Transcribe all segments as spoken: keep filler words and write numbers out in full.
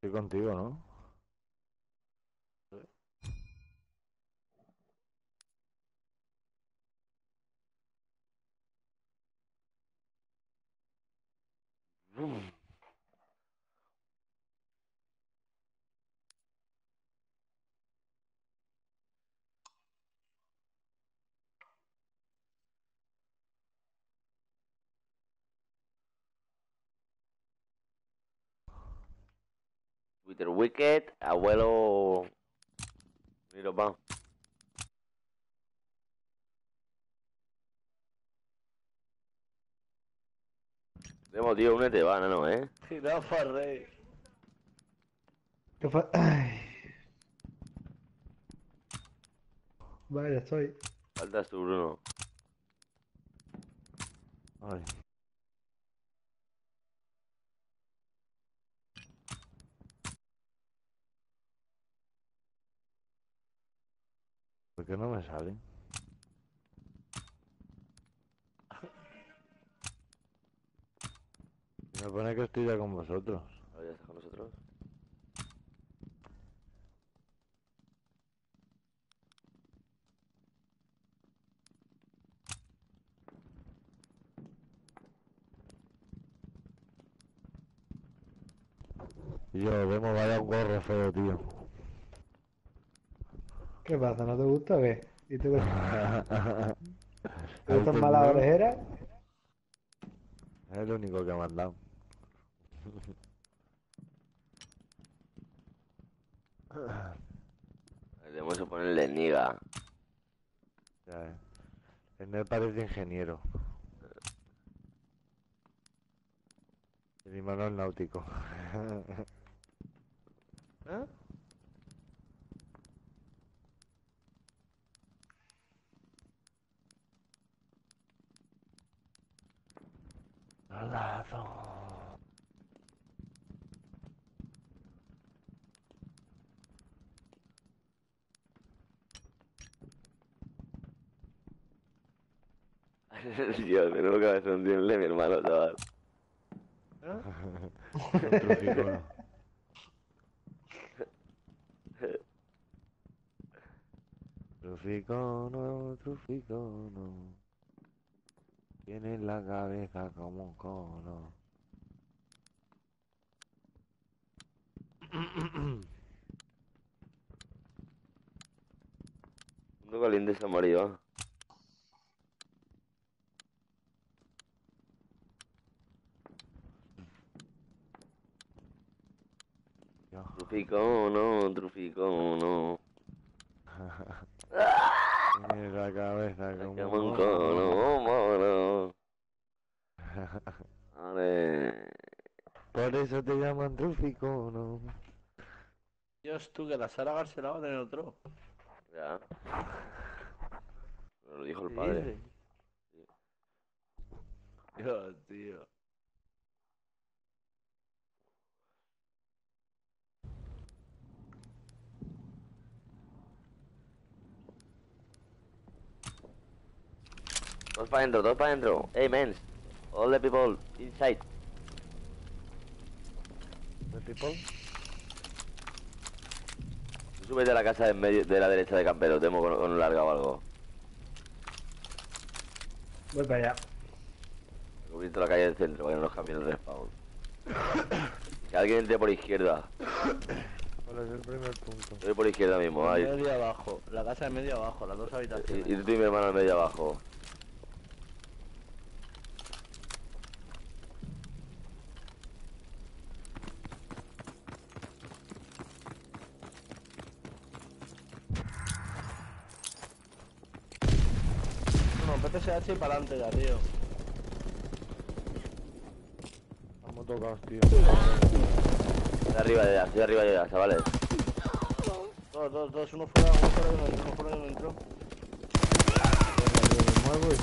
Estoy contigo, ¿no? Twitter Wicked, abuelo. Mira, pa. Demo, tío, únete, va, no, no, ¿eh? Jirafa rey. ¿Qué fa- Ay. Vale, estoy. Faltas tú, Bruno. Ay. ¿Por qué no me sale? Me pone que estoy ya con vosotros. Ahora ya estás con nosotros. Y yo, vemos, vaya un gorro feo, tío. ¿Qué pasa? ¿No te gusta o qué? ¿Y tú qué? ¿Te ¿Este gustan es más las nuevo? orejeras? Es el único que me han dado. Debemos ponerle niga. Ya, eh. El Ned parece ingeniero. El Imanol náutico. ¿Eh? Lazo. Dios, menudo cabezón tiene mi hermano, chaval. Un truficono. Truficono, truficono. Tiene la cabeza como un cono. Mundo caliente es amarillo. Yo. Truficono, truficono. Tiene la cabeza como Como un un cono. cono, mono. Vale. Por eso te llaman truficono. Dios, tú, que la Sara García va a tener otro. Ya. Me lo dijo el ¿Qué padre. dices? Dios, tío. Todos para adentro, todos para adentro. Hey, men. All the people inside. ¿The people? Tú súbete a la casa de, medio, de la derecha de Campero, temo con, con un larga o algo. Voy para allá. Cubrirte la calle del centro para que no nos cambien el respawn. Que alguien entre por izquierda. ¿Cuál es el primer punto? Yo voy por izquierda mismo, ahí. Medio abajo. La casa de medio abajo, las dos Y, habitaciones. y tú y mi hermano al medio abajo. No, P P S H y para adelante ya, tío. Estamos tocados, tío. Estoy arriba ya, estoy arriba ya, chavales. Dos, dos, dos, uno fuera, uno fuera y uno dentro, uno fuera y uno dentro. Me muevo y...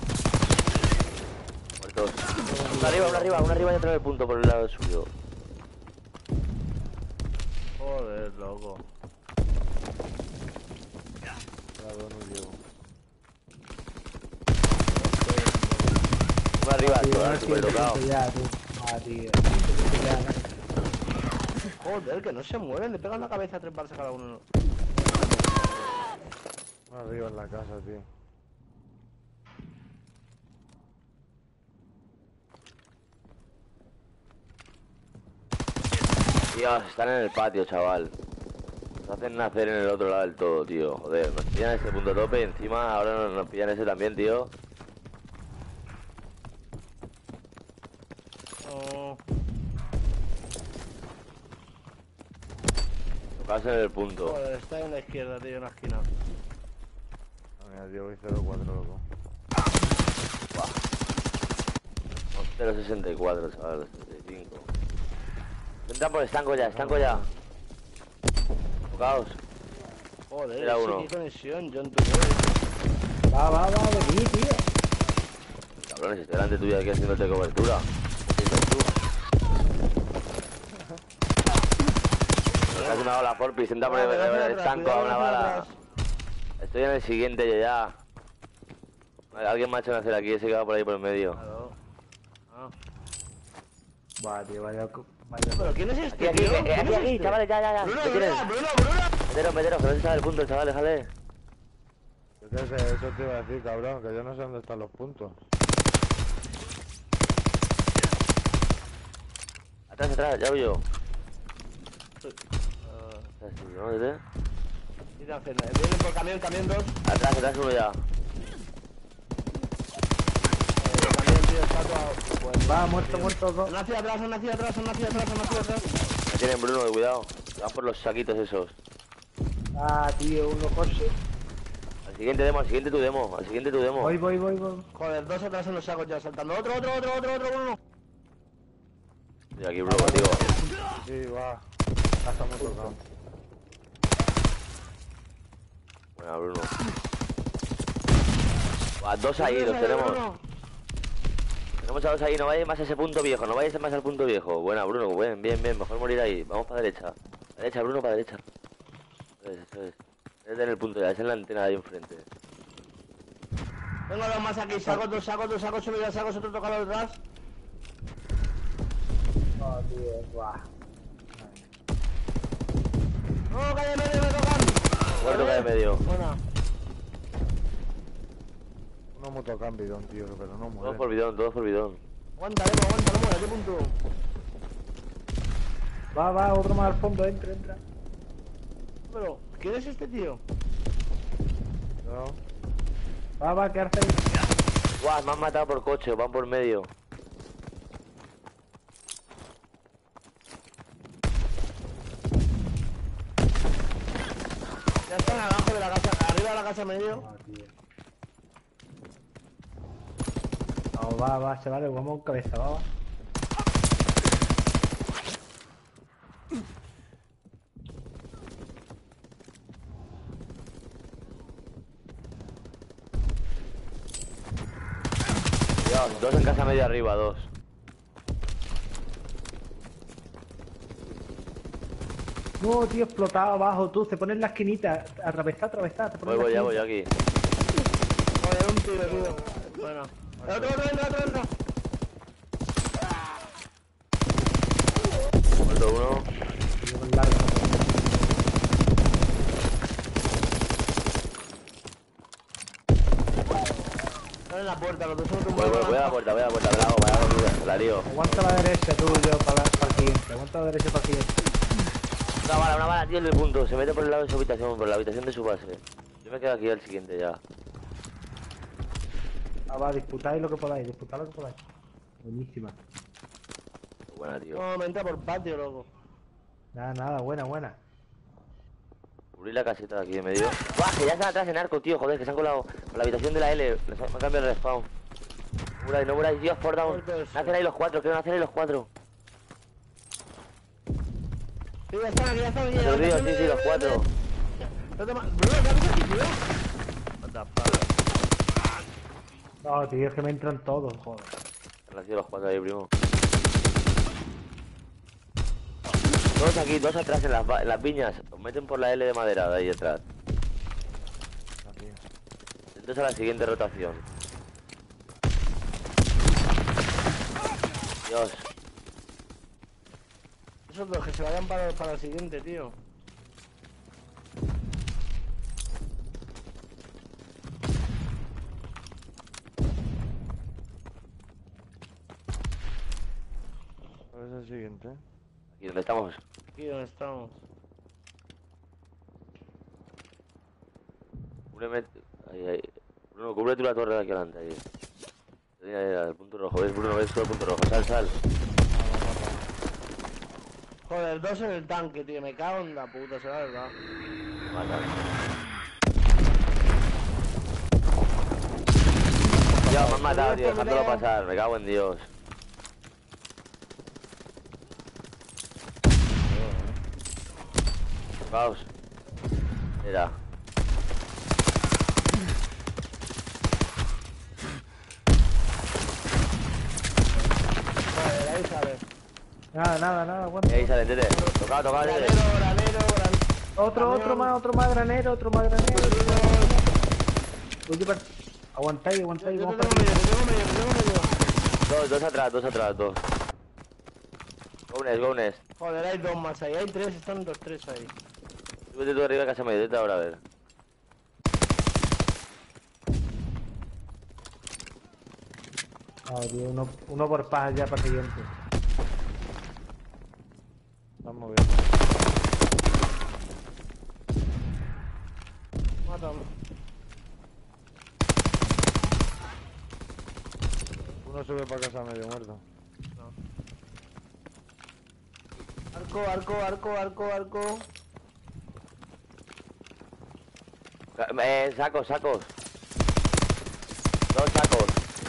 Muertos. Uno arriba, uno arriba, uno arriba y otro en el punto por el lado suyo. Joder, loco. Claro, no llego. Uno arriba, Tío, chaval, no súper siento tocado. ya, tú. Ah, tío. Ya, Joder, que no se mueven, le pegan la cabeza a tres balas a cada uno. Arriba en la casa, tío. Dios, están en el patio, chaval. Nos hacen nacer en el otro lado del todo, tío. Joder, nos pillan ese punto tope y encima ahora nos, nos pillan ese también, tío. Oh, Tocarse en el punto. joder, está en la izquierda, tío, en la esquina. Ah, mira, tío, voy cero cuatro, loco. cero sesenta y cuatro, chaval, sesenta y cinco. Entran por estanco ya, estanco ya. Tocaos. Joder, Era ese uno. qué conexión, John, tú ves. Va, va, va, vení, tío. Cabrones, estoy delante tuyo aquí haciéndote cobertura. ¿Qué dices tú? Casi me ha dado la forpis, intenta poner Cuidado, el atrás, estanco cuidado, a una atrás, bala. atrás. Estoy en el siguiente yo ya. Alguien me ha hecho nacer aquí, ese que va por ahí por el medio. Claro. Ah. Va, tío, vaya. co- vaya ¿Pero quién es Aquí, este, aquí, tío? aquí, ¿Quién aquí, es aquí, este? chavales, ya, ya, ya. Bruno, ¿Qué Bruno, quieres? Bruno, Bruno. Meteros, meteros, que no se sabe el punto, chaval, déjale. Yo qué sé, eso te iba a decir, cabrón, que yo no sé dónde están los puntos. Atrás, atrás, ya voy yo. Ah, Atrás tuyo, ¿no? ¿Vete? ¿qué te hacen? Vienen por camión, camión dos. Atrás, atrás uno ya. Eh, camión, tío, está todo. Pues, Va, muerto, muerto, dos. han nacido atrás, han nacido atrás, han nacido atrás, han nacido atrás. Me tienen Bruno, cuidado. Van por los saquitos esos. Ah, tío, uno coche. Al siguiente demo, al siguiente tu demo, al siguiente tu demo. Voy, voy, voy, voy. Joder, dos atrás en los sacos ya saltando. Otro, otro, otro, otro, otro, Bruno. Estoy aquí, Bruno, contigo. Sí, va. Ya estamos tocando. Buena, Bruno. Va, dos ahí, Bruno, los tenemos. Bruno. Tenemos a dos ahí, no vayáis más a ese punto viejo, no vayáis más al punto viejo. Buena, Bruno, bien, bien, bien, mejor morir ahí. Vamos para derecha. Para derecha, Bruno, para derecha. Eso es, eso es. Es en el punto ya, es en la antena de ahí enfrente. Tengo dos más aquí, sacos, dos sacos, dos sacos, solo ya sacos, otro tocado detrás. No, tío, va. No, calle medio, me tocan. Muerto cae en medio. Buena. Uno motocambidón, tío, pero no Todos muere. por bidón, todos por bidón. Aguanta, Lemo, aguanta, no muera, ¿qué punto? Va, va, otro más al fondo, entra, entra. Pero, ¿quién es este tío? No. Va, va, quedarse ahí. Guau, me han matado por coche, van por medio. Ya están abajo de la casa, arriba de la casa medio. No, tío. No, va, va, se vale, vamos con cabeza, va, va. Dios, dos en casa media arriba, dos. No, tío, explotado abajo, tú, se pone en la esquinita, atravesar, atravesar, te pones Voy, en la voy, ya voy esquinita. aquí. Joder, un tiro, tío. Bueno. Otro, otro, entra, otro, entra. Muerto uno. Tío, con largo. Están en la puerta, los dos son Voy, voy, voy a la puerta, voy a la puerta, me la hago, me la hago, me la lío. Aguanta la derecha, tú, yo, para, para el siguiente. Aguanta la derecha para el siguiente. Una bala, una bala, tío, en el punto. Se mete por el lado de su habitación, por la habitación de su base. Yo me quedo aquí al siguiente ya. Ah, va, disputáis lo que podáis, disputad lo que podáis. Buenísima. Buena, tío. No, me entra por patio, loco. Nada, nada, buena, buena. Cubrir la caseta de aquí en medio. ¡Buah! Que ya están atrás en arco, tío. Joder, que se han colado por la habitación de la L. Les han cambiado el respawn. No muráis, no muráis, Dios, por down. Nacen ahí los cuatro, creo que nacen ahí los cuatro. Sí, ya están aquí, ya están aquí. Los ríos, sí, sí, los cuatro. No te ma- Bruno, ¿qué haces aquí, tío? What the fuck? No, tío, es que me entran todos, joder. Han nacido los cuatro ahí, primo. Dos aquí, dos atrás en las, va- en las viñas. Os meten por la L de madera de ahí detrás. Aquí. Entonces a la siguiente rotación. Dios. Esos dos que se vayan para, para el siguiente, tío. ¿Cuál es el siguiente? Aquí donde estamos. Aquí donde estamos. Cúbreme. Ahí, ahí. Bruno, cubre tú la torre de aquí adelante. Ahí. Ahí, ahí, ahí, el punto rojo. ¿Ves, Bruno? ¿Ves todo el punto rojo? Sal, sal. Joder, dos en el tanque, tío. Me cago en la puta, será verdad. Mata. Ya, me han matado, tío, dejándolo pasar. Me cago en Dios. Tocaos. Mira. Joder, ahí sale. Nada, nada, nada, aguanta. Y ahí sale, tete. Tocado, tocado, Granero, tete. granero, granero. Otro, Camión. otro más, otro más granero, otro más granero. Otro más granero. Oye, par- aguantáis, Yo, aguantáis, yo te vamos tengo para medio, te tengo medio, te tengo medio. Dos, dos atrás, dos atrás, dos. Gounes, Gounes. Joder, hay dos más ahí. Hay tres, están los tres ahí. Súbete tú arriba de casa medio, vete ahora a ver. Ah, tío, uno, uno por paz ya para el siguiente. Están moviendo. Mátame. Uno sube para casa medio muerto. Arco, arco, arco, arco, arco. Eh, sacos, sacos. Dos sacos.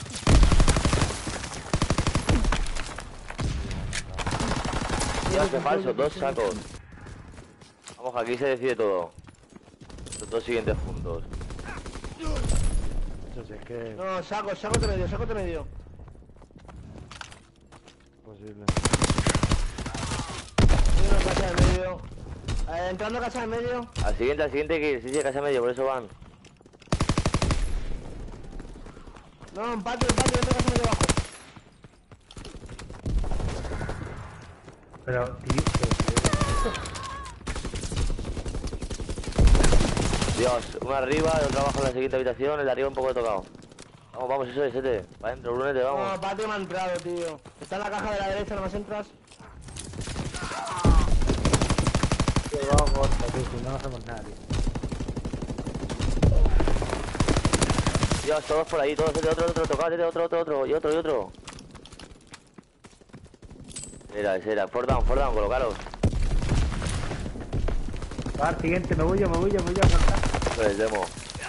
Dios, qué falso, dos sacos. Vamos, aquí se decide todo. Los dos siguientes puntos. Eso sí es que es No, saco, saco te medio, saco te medio. posible. Hay una casa en medio. Eh, entrando a casa en medio. Al siguiente, al siguiente hay que ir. Sí, sí, casa medio, por eso van. No, en patio, en patio, entra a casa medio abajo. Pero, tío, Dios, uno arriba, el otro abajo en la siguiente habitación, el de arriba un poco tocado. Vamos, vamos, eso es, ese. Para adentro, Brunete, vamos. No, patio me ha entrado, tío. Está en la caja de la derecha, nomás entras. tío, vamos, corta, tío, si no, no hacemos nada, tío. Dios, todos por ahí, todos, este, otro, otro, tocado, este, otro, otro, otro, y otro, y otro. Era, ese era, for down, for down, colocaros. Va, al siguiente, me voy yo, me voy yo, me voy yo a cortar. Eso es, demo.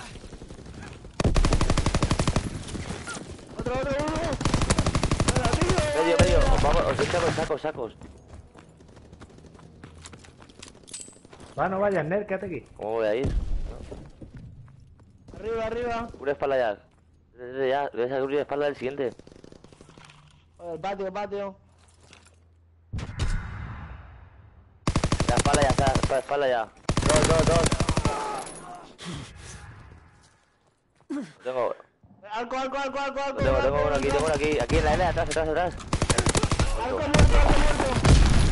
Otro, otro, uno. Venga, tío. Medio, medio, vamos, os echamos sacos, sacos. Va, no vayas, Ner, quédate aquí. ¿Cómo voy a ir? Arriba, arriba. Cubre espalda ya. Desde ya, ves a cubrir espalda del siguiente. Joder, patio, patio. La espalda ya, está, está, espalda ya. Dos, dos, dos. Tengo, Arco, arco, arco, arco, arco. tengo, tengo arco, uno aquí, arco. tengo uno aquí, aquí en la L, atrás, atrás, atrás. Arco muerto, arco muerto.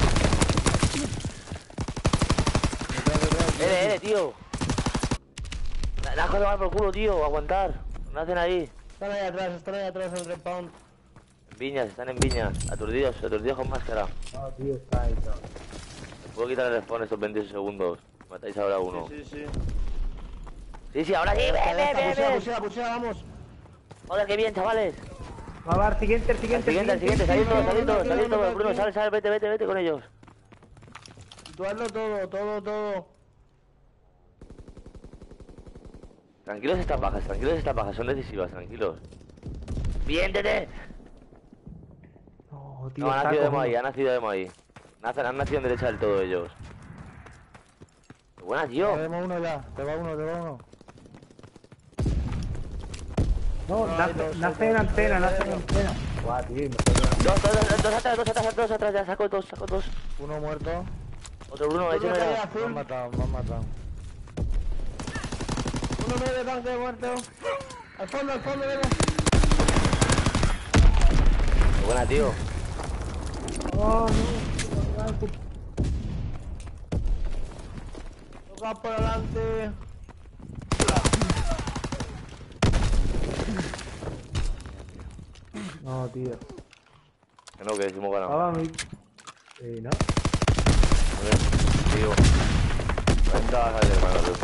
L, L, tío. La, la has jodido mal por culo, tío, aguantar. No hacen ahí. Están ahí atrás, están ahí atrás en el respawn. Viñas, están en viñas. Aturdidos, aturdidos con máscara. No, tío, está ahí, todo. Puedo quitar el respawn estos veintiocho segundos. Matáis ahora a uno. Sí, sí, sí. Sí, sí, ahora sí, ven, ven, ven, Puchea, ven. puchea, puchea, vamos. Joder, qué bien, chavales. Va, va, al siguiente, el Al siguiente, siguiente, al siguiente, salid todos, salid todos, salid todos. aquí. Bruno, sal, sal, vete, vete, vete con ellos. Situarlo todo, todo, todo. Tranquilos estas bajas, tranquilos estas bajas, son decisivas, tranquilos. Bien, Tete. No, tío, No, ha está nacido Demo cojonudo. ahí, ha nacido Demo ahí. Nacen, han nacido en derecha del todo ellos. Qué buena, tío. Tenemos uno ya. Te va uno, te va uno. No, No, hay nace, dos, nace hay en dos, antena, hay nace dos. en antena. Guau, tío, me estoy quedando- Dos, dos, dos, dos atrás, dos atrás, dos atrás, dos atrás, ya saco dos, saco dos. Uno muerto. Otro Bruno, ese no Bruno, era. calle Me han azul. matado, me han matado. Uno medio tanque muerto. Al fondo, al fondo, venga. Qué buena, tío. Oh, no, tío, Va por adelante. No, tío. Que no, que decimos ganado. Estaba mi... Sí, ¿no? A ver, tío. Ventaja de hermano, tú.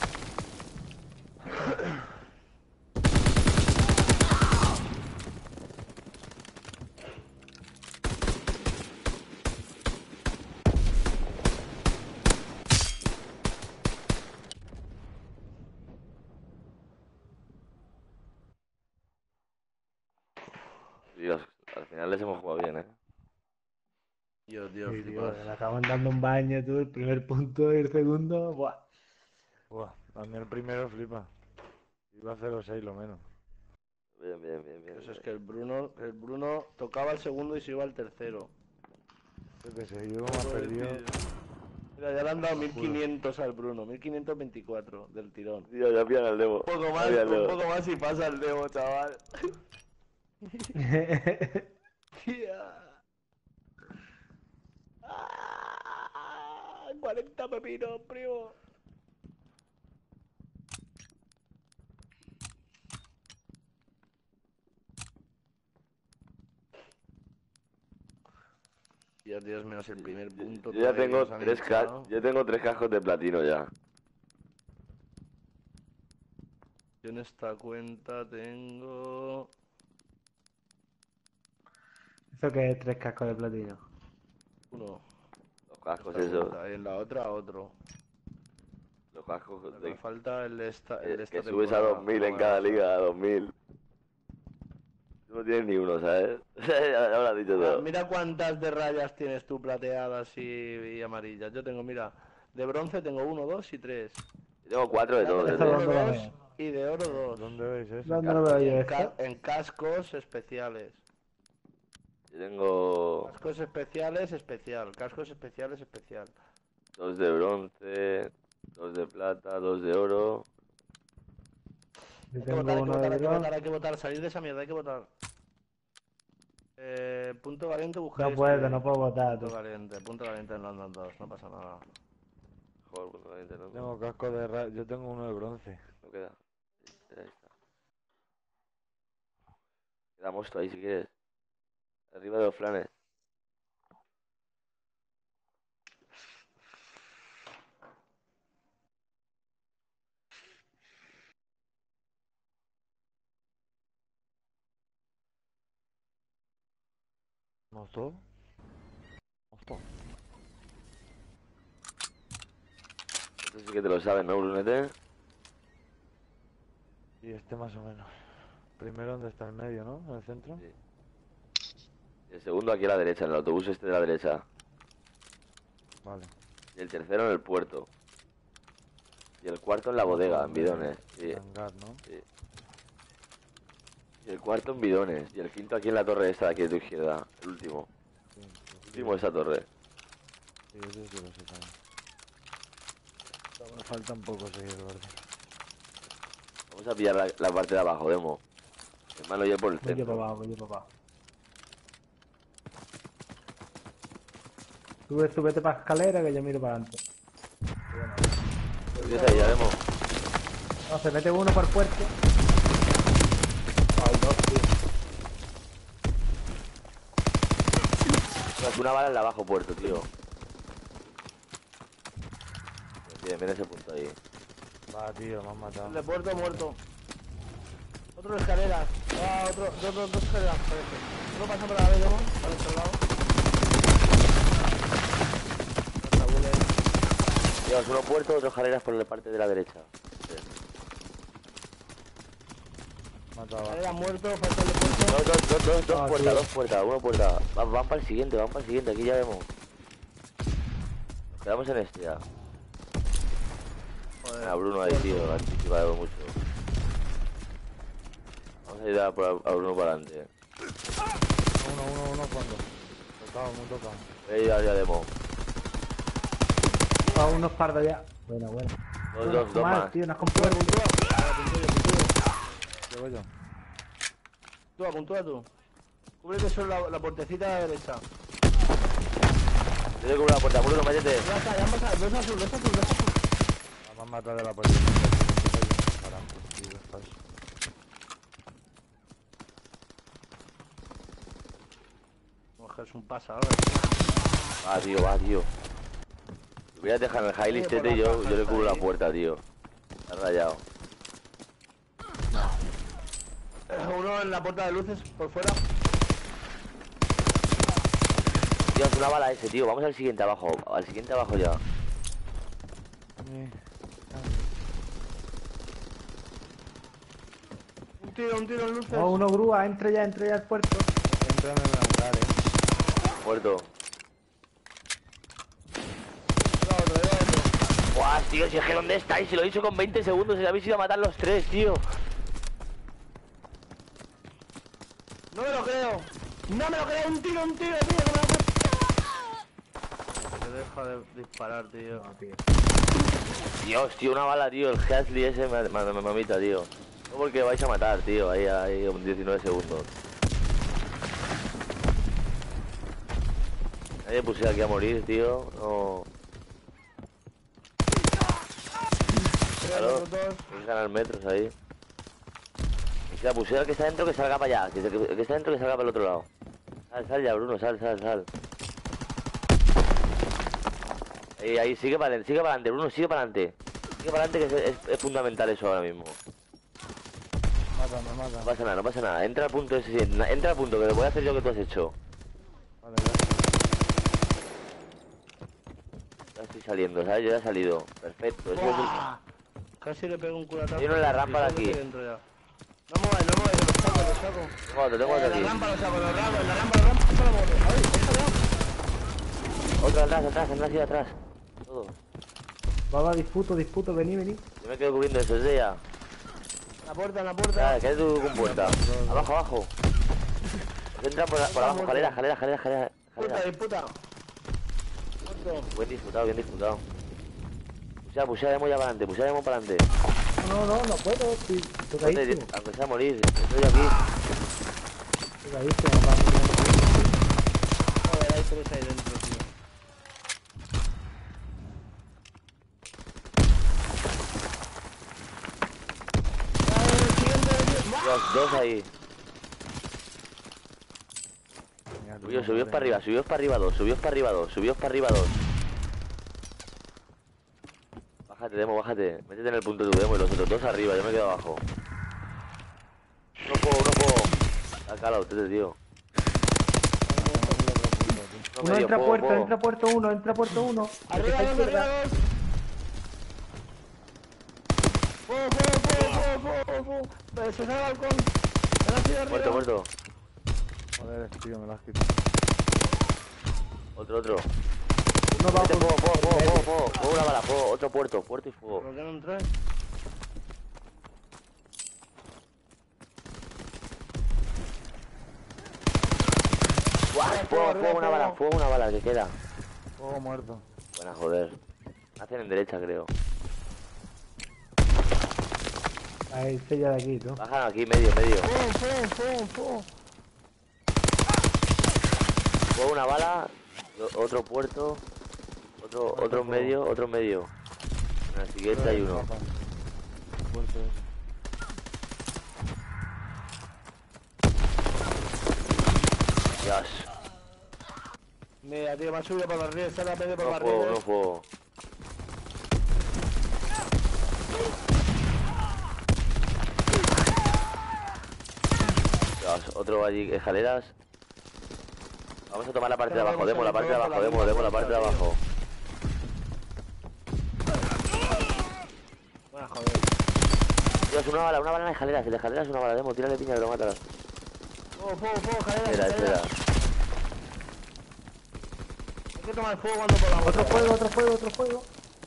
Dios, al final les hemos jugado bien, eh. Dios, Dios, Sí, tío, flipas. me acaban dando un baño, tú, el primer punto y el segundo, buah. Buah, a mí el primero flipa. Iba a cero seis lo menos. Bien, bien, bien, bien. Eso es que el Bruno, el Bruno tocaba el segundo y se iba al tercero. Yo que sé, yo me he perdido. Mira, ya le han dado Lo mil juro. quinientos al Bruno, mil quinientos veinticuatro del tirón. Tío, ya pillan el demo. Un poco más, Ya pillan el un demo. poco más y pasa el demo, chaval. Tía. Ah, cuarenta pepinos, primo. Dios, Dios mío, es el primer punto. Yo ya todavía tengo nos han tres ca hinchado. yo tengo tres cascos de platino ya. Yo en esta cuenta tengo... ¿Eso qué es? Tres cascos de platino. Uno. Los cascos Esta esos. cuenta, y en la otra otro. Los cascos Me de, falta el de esta, el de que, esta que subes a temporada, dos mil no en me cada vas a- liga, a dos mil. Tú no tienes ni uno, ¿sabes? ya, ya me lo has dicho Ah, todo. mira cuántas de rayas tienes tú plateadas y, y amarillas. Yo tengo, mira, de bronce tengo uno, dos y tres. Yo tengo cuatro de todo, Plata Eso de desde. dónde oro lo dos veo. y de oro dos. ¿Dónde veis eso? ¿Dónde lo veo Y yo en, esto? ca- en cascos especiales. Yo tengo Cascos especiales, especial. Cascos especiales, especial. dos de bronce, dos de plata, dos de oro. Yo Hay que votar, tengo hay que uno votar, de hay que votar, bronce. hay que votar. Salir de esa mierda, hay que votar. Eh, punto valiente, buscar No esto puedo, bien. no puedo votar, Punto tú. valiente, punto valiente en London dos, no pasa nada. Joder, punto veinte, ¿no? Tengo casco de ra... Yo tengo uno de bronce. No queda. Ahí está. Queda mosto ahí si quieres. Arriba de los flanes. ¿Mosto? ¿Mosto? Esto sí que te lo sabes, ¿no, Brunete? Y este más o menos. Primero donde está el medio, ¿no? En el centro. Sí. Y el segundo aquí a la derecha, en el autobús este de la derecha. Vale. Y el tercero en el puerto. Y el cuarto en la bodega, en bidones. Sí, Hangar, ¿no? sí. Y el cuarto en bidones. Y el quinto aquí en la torre esta de aquí de tu izquierda. El último. Sí, sí, El sí. último esa torre. Sí, eso sí lo sé también. Pero me falta un poco seguir el orden. Vamos a pillar la, la parte de abajo, Demo. Hermano, yo por el Voy yo para centro. abajo, voy yo para abajo. Tú, tú vete para escalera que yo miro para adelante. Empieza ahí, ya, Demo. No, se mete uno por el puerto. Ay, dos, tío. No, es una bala en la abajo puerto, tío. Bien, ven ese punto ahí. Va, tío, me han matado. El de puerto muerto. Otro de escaleras. Ah, otro, dos, dos, dos escaleras, parece. Uno pasa por la vez, ¿no? Al otro lado. Dios, uno puerto, otro escaleras por la parte de la derecha. Bien. Matado. Escalera muerto, falta el de puerto. Dos, dos, dos, dos, dos Ah, puertas, tío. dos puertas, una puerta. Van, van para el siguiente, van para el siguiente, aquí ya vemos. Nos quedamos en este ya. Joder. Ah, Bruno ahí, tío, anticipado mucho. Vamos a ir a, por a, a Bruno para adelante. Uno, uno, uno, ¿cuándo? Tocado, muy tocado. Ahí ya, ya demo. Ah, unos pardos ya. Bueno, bueno. Dos, dos, dos más. tío, nos compró. Puntúa, puntúa, puntúa. Llevo yo. Puntúa, puntúa tú. Cúbrete solo la, la puertecita de la derecha. Yo tengo una puerta, Bruno, métete. Ya está, ya han pasado. Ves azul, ves azul, ves azul. Me han matado de la policía. Caramba, tío, es falso. Coges un pasa ahora. Va, tío, va, tío. Si voy a dejar en el high list este, yo, yo le cubro la puerta, tío. Está rayado. Uno en la puerta de luces, por fuera. Tío, es una bala ese, tío. Vamos al siguiente abajo. Al siguiente abajo ya. Eh, Un tiro, un tiro en luces. No, uno grúa, entra ya, entra ya al puerto. Entran en el hangar, eh. Muerto. Lleva otro, lleva otro. Buah, tío, si es que ¿dónde estáis? Si lo he dicho con veinte segundos, si habéis ido a matar los tres, tío. No me lo creo. No me lo creo. Un tiro, un tiro, tío. Que me lo Se deja de disparar, tío. No, tío. Dios, tío, una bala, tío. El Hasley ese me, me, me mamita, tío. No porque vais a matar, tío. Ahí, ahí, con diecinueve segundos. Nadie puse aquí a morir, tío. No. Claro, otros dos. hay que ganar metros ahí. Y la puse al que está dentro que salga para allá. Que el que está dentro que salga para el otro lado. Sal, sal ya, Bruno, sal, sal, sal. Ahí, ahí, sigue para adelante, sigue para adelante, Bruno, sigue para adelante. Sigue para adelante, que es, es, es fundamental eso ahora mismo. Mata, me mata. No pasa nada, no pasa nada. Entra al punto ese, sí, entra al punto, que lo voy a hacer yo que tú has hecho. Vale, gracias. Ya estoy saliendo, ¿sabes? Yo ya he salido. Perfecto, eso es el... ¡Buah! Casi le pego un culatazo. Hay uno en la rampa de Sí, aquí. estoy dentro ya. No mueves, no mueves, lo saco, lo saco. Tengo otro, tengo otro Eh, aquí. la rampa lo saco, la rampa, la rampa, la rampa, la rampa. Ay, déjalo. Otro atrás, atrás, atrás y atrás. Todo. Va, va, disputo, disputo, vení, vení. Yo me quedo cubriendo eso, es de ella. La puerta, la puerta. Nada, quédate tú con puerta. Abajo, abajo. Entra por, por abajo, escalera, escalera, escalera, escalera. Puta, escalera. disputa. Muerto. Buen disputado, bien disputado. Pusea, pusearemos ya para adelante, pusearemos para adelante. No, no, no puedo, estoy tocadísimo. Aunque sea morir, estoy aquí. Tocadísimo, va, mira. Joder, hay tres ahí dentro, tío. Ay, el siguiente, tío. Dios, dos ahí. Mira, tú, Subió, no subió muere, para arriba, subió para arriba dos, subió para arriba dos, subió para arriba dos. Bájate, Demo, bájate. Métete en el punto de tu Demo y los otros dos arriba, yo me quedo abajo. Uno fuego, uno fuego. Está calado usted, tío. Uno Uno medio, entra a fuego, puerto, fuego. entra a puerto uno, entra a puerto uno. Arriba El que dos, está arriba izquierda. dos. Fuego, fuego, fuego, fuego, fuego, fuego. Pero se sale al balcón. En la ciudad Muerto, arriba. muerto. Joder, tío, me lo has quitado. Otro, otro. Uno va Mete por... fuego, fuego, fuego, fuego, fuego. Fuego, una bala, fuego. Otro puerto, puerto y fuego. ¿Por qué no entras? ¡Guau! Fuego, fuego, una bala, fuego, una bala, que queda. Fuego muerto. Buena, joder. Hacen en derecha, creo. Ahí, sella de aquí, tú. Bajan aquí, medio, medio. Fuego, fuego, fuego, fuego. Fuego, una bala. o- Otro puerto. Otro, otro en medio, otro en medio. En el siguiente hay uno. Fuerte ese. Dios. Mira, tío, me ha subido por barril, está la medio por No fuego, no barril. fuego. Dios, otro allí, escaleras. Vamos a tomar la parte de abajo, demo la parte de abajo, demo, demo la parte de abajo. Bueno, joder. Dios, una bala, una bala en las escaleras, en las escaleras una bala, demo, tírale piña que lo matarás. Fuego, fuego, fuego, escaleras, Espera, escaleras. espera. Hay que tomar fuego cuando podamos. Otro fuego, otro fuego, otro fuego.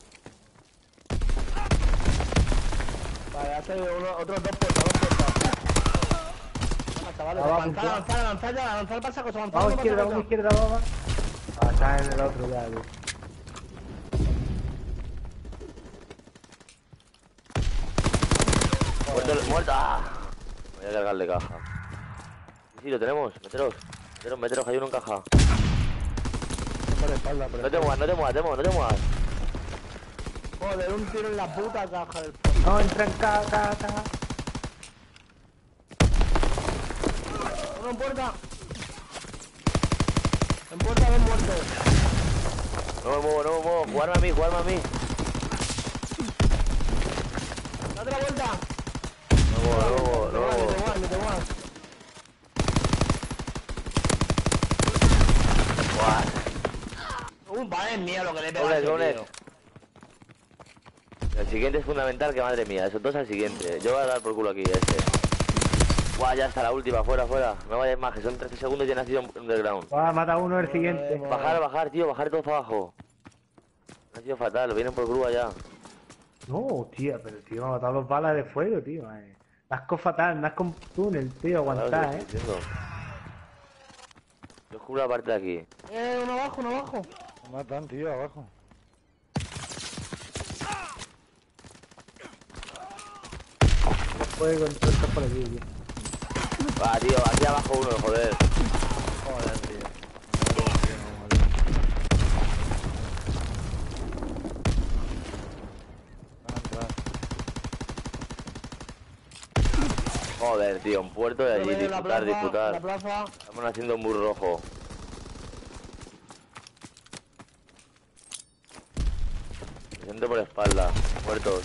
Vale, ha salido uno, otros dos puertas, dos puertas. Venga, chavales, Abajo, avanzar, fuego. avanzar, avanzar ya, avanzar el pasaco, avanzar. Vamos no izquierda, pasa vamos cosa. izquierda, vamos. Ah, está en el otro ya, tío. Muerto, el- muerto. ¡Ah! Voy a cargarle caja. Sí, sí, lo tenemos, meteros. Meteros, meteros, que hay uno en caja. Por la espalda, pero- No te muevas, no te muevas, Demo, no te muevas. Joder, un tiro en la puta caja del... No, entra en caja, caja, caja. Uno en puerta. En puerta ven muertos. No me muevo, no me muevo. Jugarme a mí, jugarme a mí. ¡Da otra vuelta! No me muevo, no me muevo, no me muevo. Ni te muevas, ni te muevas. Buah. Uh, madre mía lo que le he pegado Doble, a ese doble. tío. El siguiente es fundamental, que madre mía. Esos dos al siguiente. Yo voy a dar por culo aquí, este. Buah, ya está la última, fuera, fuera. No vayas más, que son trece segundos y ya ha nacido underground. Va, mata uno el siguiente. Bajar, bajar, tío, bajar todos para abajo. Ha sido fatal, vienen por grúa ya. No, tía, pero tío, me ha matado dos balas de fuego, tío. Eh. Nasco fatal, nasco con túnel, tío, aguantar, Claro, eh. estoy diciendo. Yo cubro la parte de aquí. Eh, uno abajo, uno abajo. Me matan, tío, abajo. Fuego, entró esto por aquí, tío. Va, tío, aquí abajo uno, joder. Joder, tío. Van a entrar. Joder, tío, un puerto de allí, Yo veo la disputar, plaza, disputar. La plaza. Estamos haciendo un mur rojo. Me siento por espalda, muertos.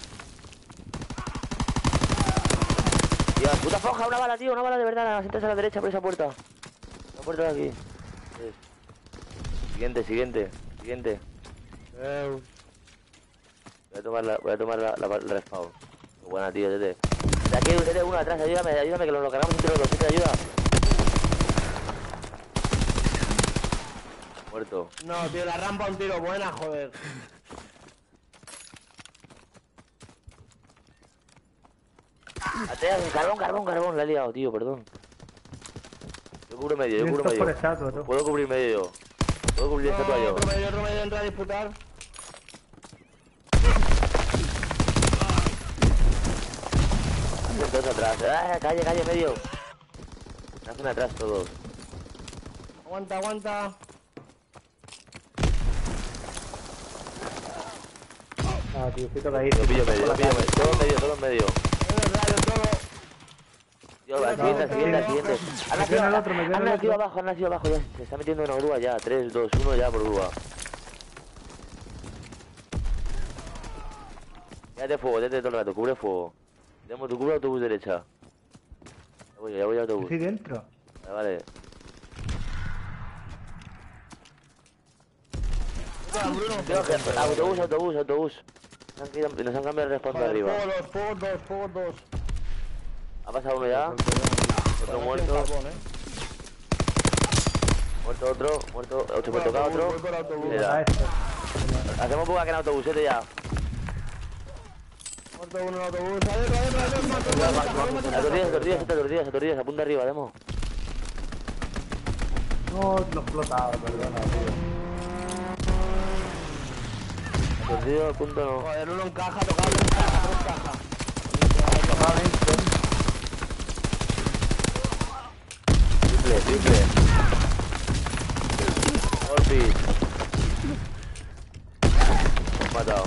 Tío, puta floja, una bala, tío, una bala de verdad, siéntase a la derecha por esa puerta. La puerta de aquí. Es. Siguiente, siguiente, siguiente. Eh, Voy a tomar la, voy a tomar la, la, la respawn. Qué buena, tío, tete. De aquí, tete, uno atrás, ayúdame, ayúdame, que lo, lo cargamos entre los dos, tete, ayuda. Muerto. No, tío, la rampa un tiro buena, joder. Atea, carbón, carbón, carbón, la he liado, tío, perdón. Yo cubro medio, yo cubro Vientos por medio. estatua, tú. Puedo cubrir medio yo. Puedo cubrir No, estatua yo. otro medio, otro medio entra a disputar. Hacen todos atrás. ¡Ah, calle, calle, medio! Hacen atrás todos. Aguanta, aguanta. Ah, tío, fui toca ahí. Yo pillo medio, yo pillo medio. Todo en medio, todo en medio. En el radio, todo. Yo, la siguiente, la siguiente, la siguiente. Han Me quedo en el otro, me nacido, quedo han en el nacido otro. abajo, han nacido abajo. Ya se está metiendo una grúa ya. tres, dos, uno ya por grúa. Quédate fuego, déjate todo el rato, cubre fuego. Tenemos tu cubre autobús derecha. Ya voy, ya voy al autobús. Estoy dentro. Vale, vale. Tío, que- autobús, autobús, autobús. Nos han, quitado- nos han cambiado el respawn de Joder, arriba. fuego dos, fuego dos, fuego dos. Ha pasado uno ya. Otro muerto. Carbón, eh. Muerto otro. Muerto. Ocho me toca otro. Voy por autobús. Mira. A esto. Hacemos buga que en autobusete ya. Muerto uno en el autobús. Adentro, adentro, adentro, adentro, adentro. Aturdillas, aturdillas, aturdillas, aturdillas. Apunta arriba, demo. No, lo he explotado, perdona, tío. Aturdido, punto no. Joder, uno en caja, tocado en caja, tres cajas. Triple, triple. Golpis. Hemos matado.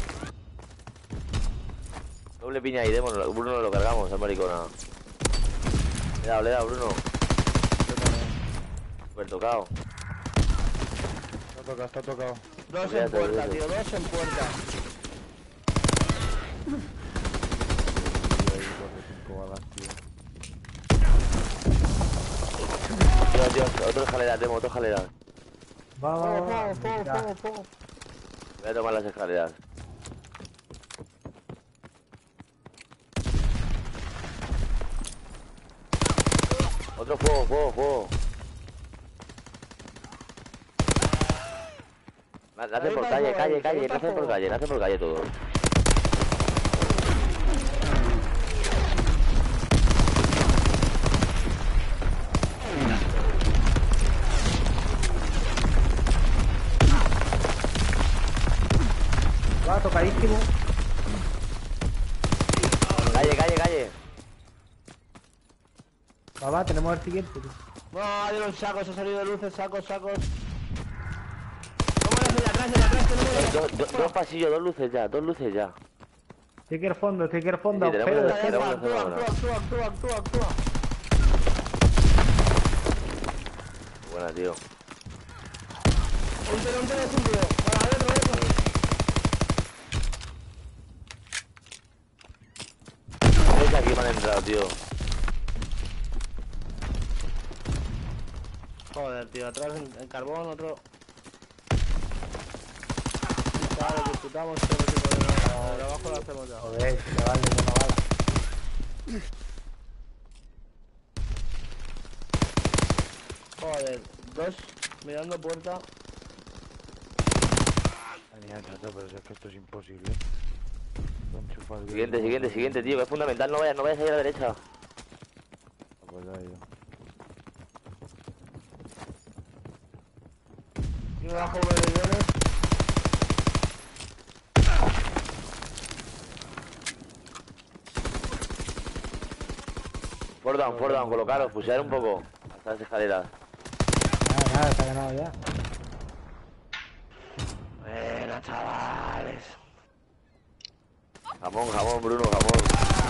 Doble piña ahí, demo. Bruno lo cargamos, el maricona. Le he dado, le he dado, Bruno. Super tocado. está tocado, está tocado. Dos en Olvídate, puerta, olvídate. tío, dos en puerta. Y ahí corre cinco balas, tío. Tío, tío, otro escalera, demo, otro escalera. Va, va, Fuego, va. fuego, fuego, Ya. fuego, fuego. Voy a tomar las escaleras. Otro fuego, fuego, fuego. Na- Nacen por calle, calle, calle, nacen por calle, nacen por calle todos. Va, tocadísimo. Calle, calle, calle. Va, va, tenemos el siguiente, tío. No, hay unos sacos, ha salido de luces, sacos, sacos. ¿Cómo le hace de atrás? en atrás, tenemos Do- do- dos pasillos, dos luces ya, dos luces ya. Estoy aquí al fondo, estoy aquí al fondo. Sí, tenemos Pedro, que- espera. tenemos- actúa, actúa, actúa, actúa, actúa, actúa. Buena, tío. Un tiro, un tiro, es un tiro. Para, otro, otro. Es aquí me han entrado, tío. Joder, tío, atrás en, en carbón, otro. Claro, disfrutamos todo el tipo de nada. De abajo lo hacemos ya. Joder, chaval, de una bala. Joder, dos mirando puerta. Genial, chato, pero si es que esto es imposible. Lo enchufas bien. Siguiente, siguiente, siguiente, tío, que es fundamental. No vayas, no vayas a ir a la derecha. Pues ya he ido. Y me bajo verdes. Four down, four down, colocaros, pushear un poco. Hasta las escaleras. Nada, nada, está ganado ya. Buena, chavales. Jamón, jamón, Bruno, jamón.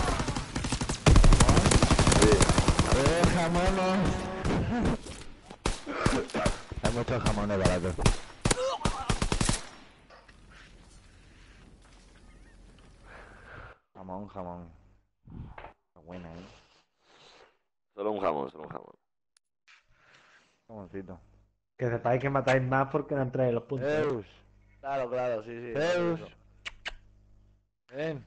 Sí. A ver, jamones. Hay muchos jamones baratos. Jamón, jamón. Está buena, eh. Solo un jamón, solo un jamón. Jamoncito. Que sepáis que matáis más porque no entráis en los puntos. Zeus. Claro, claro, sí, sí. Zeus. Ven.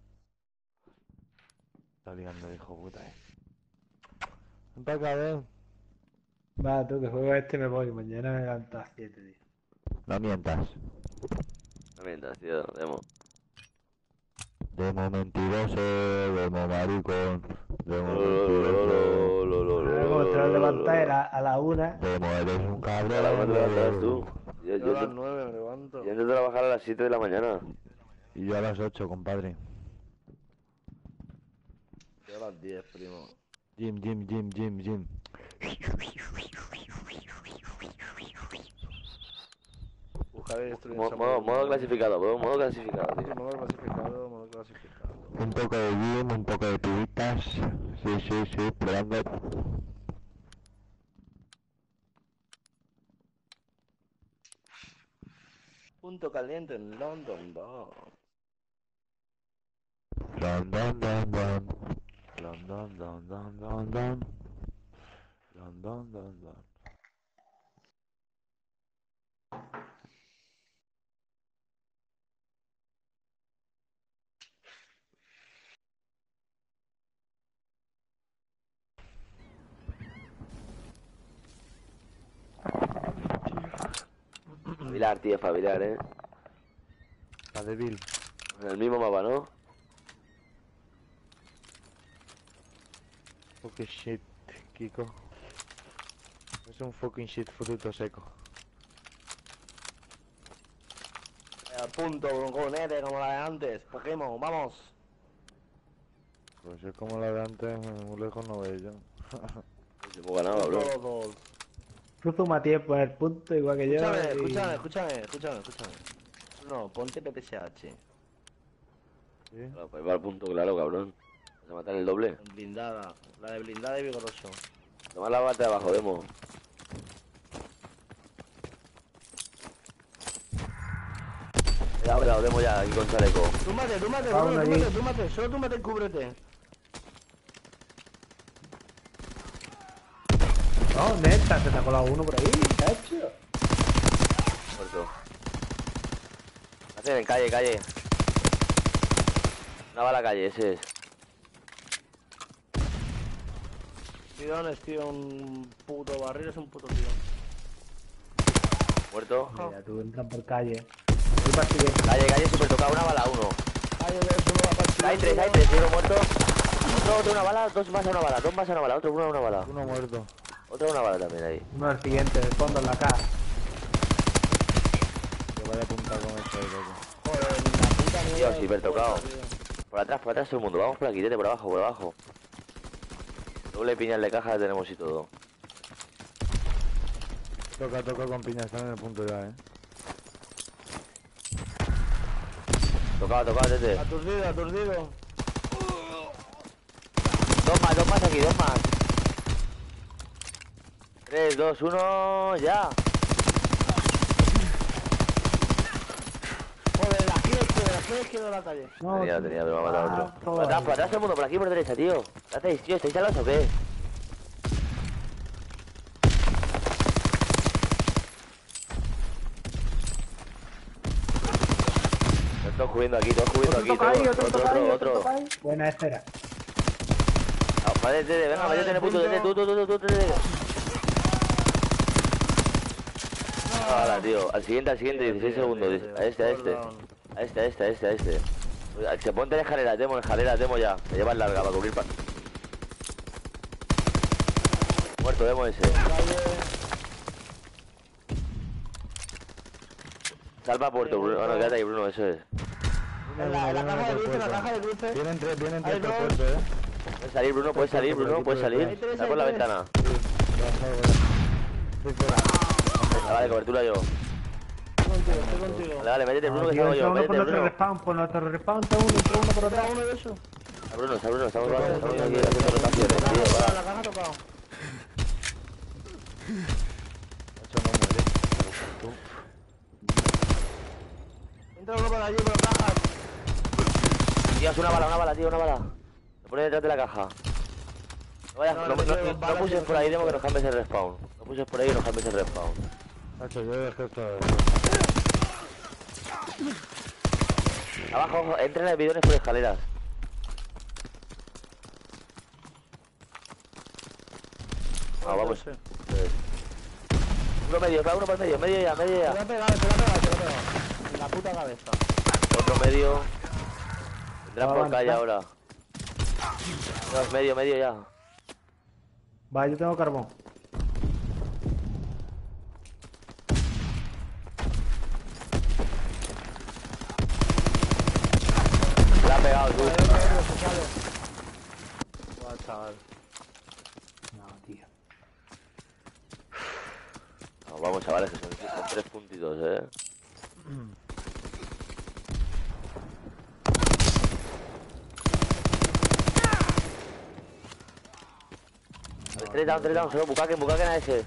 Está ligando el hijo puta, eh. Ven para acá, ven. Va, tú que juego este me voy. Mañana me levanto a las siete, tío. No mientas. No mientas, tío, demo. Demo mentiroso, demo maricón, demo Lo, mentiroso, lo, lo, lo, lo, Ahora como te lo lo, levantáis lo. a, a la una. demo eres un A la una te levantas cabrón. tú. Yo, Yo yo, a las yo, nueve me levanto. yo entro a trabajar a las siete de la mañana. Y yo a las ocho, compadre. Yo a las diez, primo. Jim, Jim, Jim, Jim, Jim. Buscar y destruir Mo- esa Modo, puerta. modo clasificado, bro, modo clasificado, Sí, tío. modo clasificado, modo clasificado. Un poco de Jim, un poco de pibitas. Sí, sí, sí, probando. Punto caliente en London, no. Dun, dun, dun, dun. Dun, dun, dun, dun, dun, dun. Dun, dun, dun, dun. Fabilar, tío, fabilar, eh. Está débil. En el mismo mapa, ¿no? Fucking shit, Kiko. Es un fucking shit fruto seco. Eh, punto, bronconete, como la de antes. Pokémon, vamos. Pues es como la de antes, muy lejos no veo yo. Se hemos ganado, bro. Todos, todos. Tú suma tiempo en el punto igual que yo. Escúchame, y- escúchame, escúchame, escúchame, escúchame. No, ponte P P S H. ¿Sí? Claro, pues va al punto, claro, cabrón. Vas a matar el doble. Blindada. La de blindada y vigoroso. Toma la bata de abajo, demo. Cuidado, cuidado, demo ya, aquí con chaleco. Túmate, túmate, Va uno Bruno, allí. túmate, túmate. Solo túmate y cúbrete. No, neta, se te ha colado uno por ahí, cacho. Muerto. Hacen en calle, calle. Una bala calle, ese es. Tirones, tío, un puto barril es un puto tirón. Muerto. Mira, tú entras por calle. Voy para el siguiente. Calle, calle, super tocado, una bala, uno. Ay, yo solo va para Hay tres, hay tres, uno muerto. Otro, otro, una bala, dos más a una bala, dos más a una bala, otro, uno a una bala. Uno muerto. Otro, una bala también ahí. Uno al siguiente, del fondo en la casa. Que vaya a apuntar con esto de loco. Joder, la puta mierda. Tío, sí, de hiper tocado. puerta, tío. Por atrás, por atrás todo el mundo. Vamos por aquí, tete, por abajo, por abajo. Doble piñas de caja tenemos y todo. Toca, toca con piña, están en el punto ya, eh. Tocado, tocado, tete. Aturdido, aturdido. Dos más, dos más aquí, dos más. Tres, dos, uno, ya. Joder, la esquina izquierda, la esquina izquierda de la calle. No, Tenía, tenía, pero me ha matado ah, otro. todo Por atrás, ahí. por atrás todo el mundo, por aquí, por derecha, tío. ¿Qué hacéis, tío? ¿Estáis alados o qué? Todos cubriendo aquí, todos cubriendo Otro aquí, toca ahí, todos. otro Otro, toca ahí, otro, otro otro. toca ahí. Buena, espera. Ah, vale, Tete, venga, vaya a tener punto, Tete, tú, tú, tú, tú, tú, Tete. Ahora, tío, al siguiente, al siguiente, dieciséis segundos. A este, a este. A este, a este, a este, a este. Se ponte en escalera, demo, en escalera, demo ya. Se lleva larga para cubrir pa... Muerto, demo ese. Salva puerto, Bruno. Bueno, quédate ahí, Bruno, eso es. En la, en la caja de cruce, en la caja de cruce. Vienen tres, vienen Hay tres por dos. puerto, eh. Puedes salir, Bruno, puedes salir, Bruno, puedes salir. Hay tres, Está hay por la tres. ventana. Estoy fuera. Ah, vale, cobertura yo. Estoy contigo, estoy contigo. Vale, vale, métete, Bruno, No, que tío, salgo entra yo. uno por Métete, nuestro Bruno. respawn, por nuestro respawn, entra uno, entra uno por ¿Entra atrás. uno de esos? Está Bruno, está Bruno, estamos estamos aquí haciendo rotaciones, tío. La Va. la caja ha tocado. Eso no muere. Entra uno por allí, por la caja. Tío, es una bala, una bala, tío, una bala. Se pone detrás de la caja. No vayas, No, no, no, no, no, no, no balas, puses tío, por ahí, no, demo que no. nos cambies el respawn. No puses por ahí y nos cambies el respawn. Nacho, yo dejé todo eso. Abajo, ojo, entren en bidones por escaleras. Ah, vamos. Sí. Uno medio, va uno por medio, medio ya, medio Te ya. lo ha pegado, te lo ha pegado, te lo ha pegado. En la puta cabeza. Otro medio. Vendrán Ah, por vale, calle va. ahora. Dos, medio, medio ya. Va, yo tengo carbón. Le ha pegado tú. Joder, otro, otro, se sale. Guau, chaval. No, tío. No, vamos, chavales, que son, son tres puntitos, eh. Tres down, tres down, solo bucaque, bucaque a ese.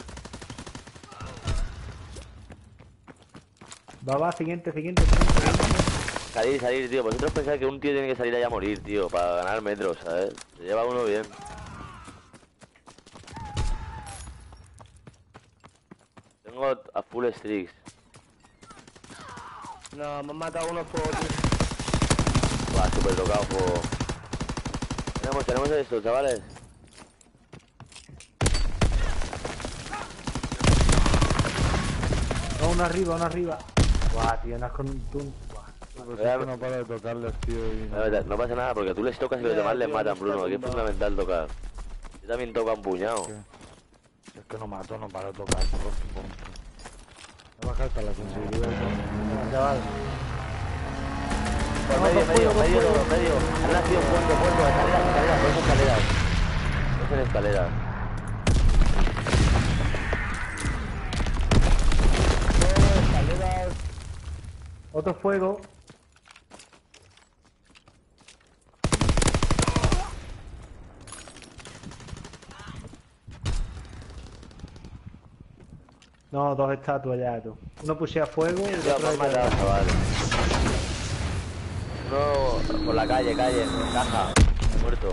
Va, va, siguiente, siguiente, siguiente. Salir, salir, tío. Vosotros pensáis que un tío tiene que salir allá a morir, tío, para ganar metros, ¿sabes? Se lleva uno bien. Tengo a full streaks. No, me han matado unos por... Va, súper tocado, juego. Tenemos, tenemos esto, chavales. No, uno arriba, uno arriba. Guau, tío, no has con tú. Guau. Pues es que no paro de tocarles, tío. Y No, no, no pasa nada, porque tú les tocas y los Ya, demás les tío, matan, está Bruno. Aquí es tumbado. fundamental tocar. Yo también toca un puñado. ¿Qué? Es que no mato, no paro de tocar. Me baja hasta la sensibilidad. Venga, chaval. Por No, medio, dos medio, fuego, dos medio, fuego. todo, medio. Han nacido puerto, puerto, escaleras, escaleras, dos escaleras. Dos en escaleras. Todo, escaleras. Otro fuego. No, dos estatuas ya, tú. Uno pushea fuego y el Ya, otro me han matado, chaval. Uno por la calle, calle, caja. Muerto.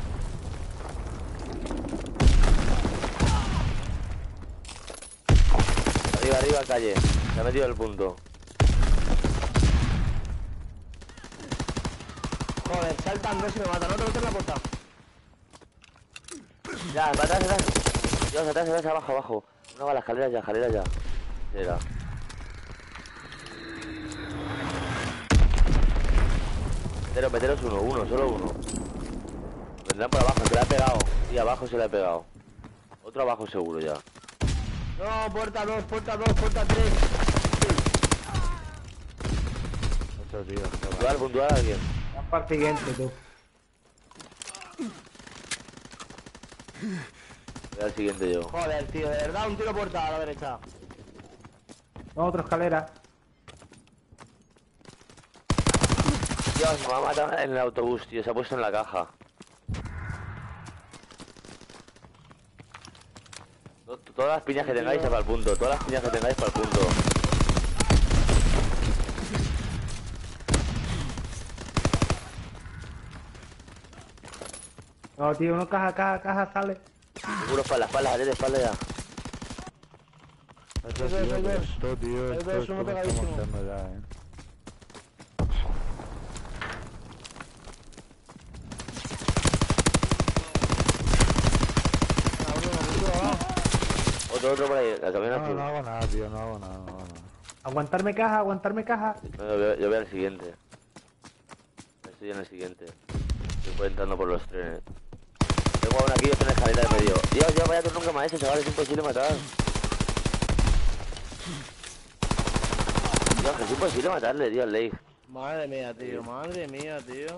Arriba, arriba, calle. Se ha metido el punto. Joder, saltan dos y me matan. Otro, otro en la puerta. Ya, atrás, atrás. Dios, atrás, atrás, abajo, abajo. Una va a las escaleras ya, escaleras ya. Era. Meteros, meteros uno, uno, solo uno. Vendrán por abajo, se le ha pegado. Y abajo se le ha pegado. Otro abajo seguro ya. No, puerta dos, puerta dos, puerta tres. Ocho días. Puntual, puntual alguien. Van para el siguiente, tú. Voy al siguiente yo. Joder, tío, de verdad, un tiro puerta a la derecha. No, otra escalera. Dios, me ha matado en el autobús, tío. Se ha puesto en la caja. To- Todas las piñas que tengáis para el punto. Todas las piñas que tengáis para el punto. No, tío, uno caja, caja, caja, sale. Seguro espalda, espalda, de espalda ya. Eso, Ahí ves, tío, ahí pero ves. esto, tío, Ahí esto, ves, esto uno lo estamos pegadísimo. haciendo ya, eh. Ah, Bruno, Bruno, va. Otro, otro por ahí, la camioneta No, azul. no hago nada, tío, no hago nada, no hago nada. Aguantarme caja, aguantarme caja. No, yo, veo, yo veo al siguiente. Estoy en el siguiente. Estoy entrando por los trenes. Tengo uno aquí y otro en la escalera de medio. Dios, Dios, vaya tú nunca más ese, chaval, es imposible matar. Dios, que es imposible matarle, tío, al Leigh. Madre mía, tío, madre mía, tío.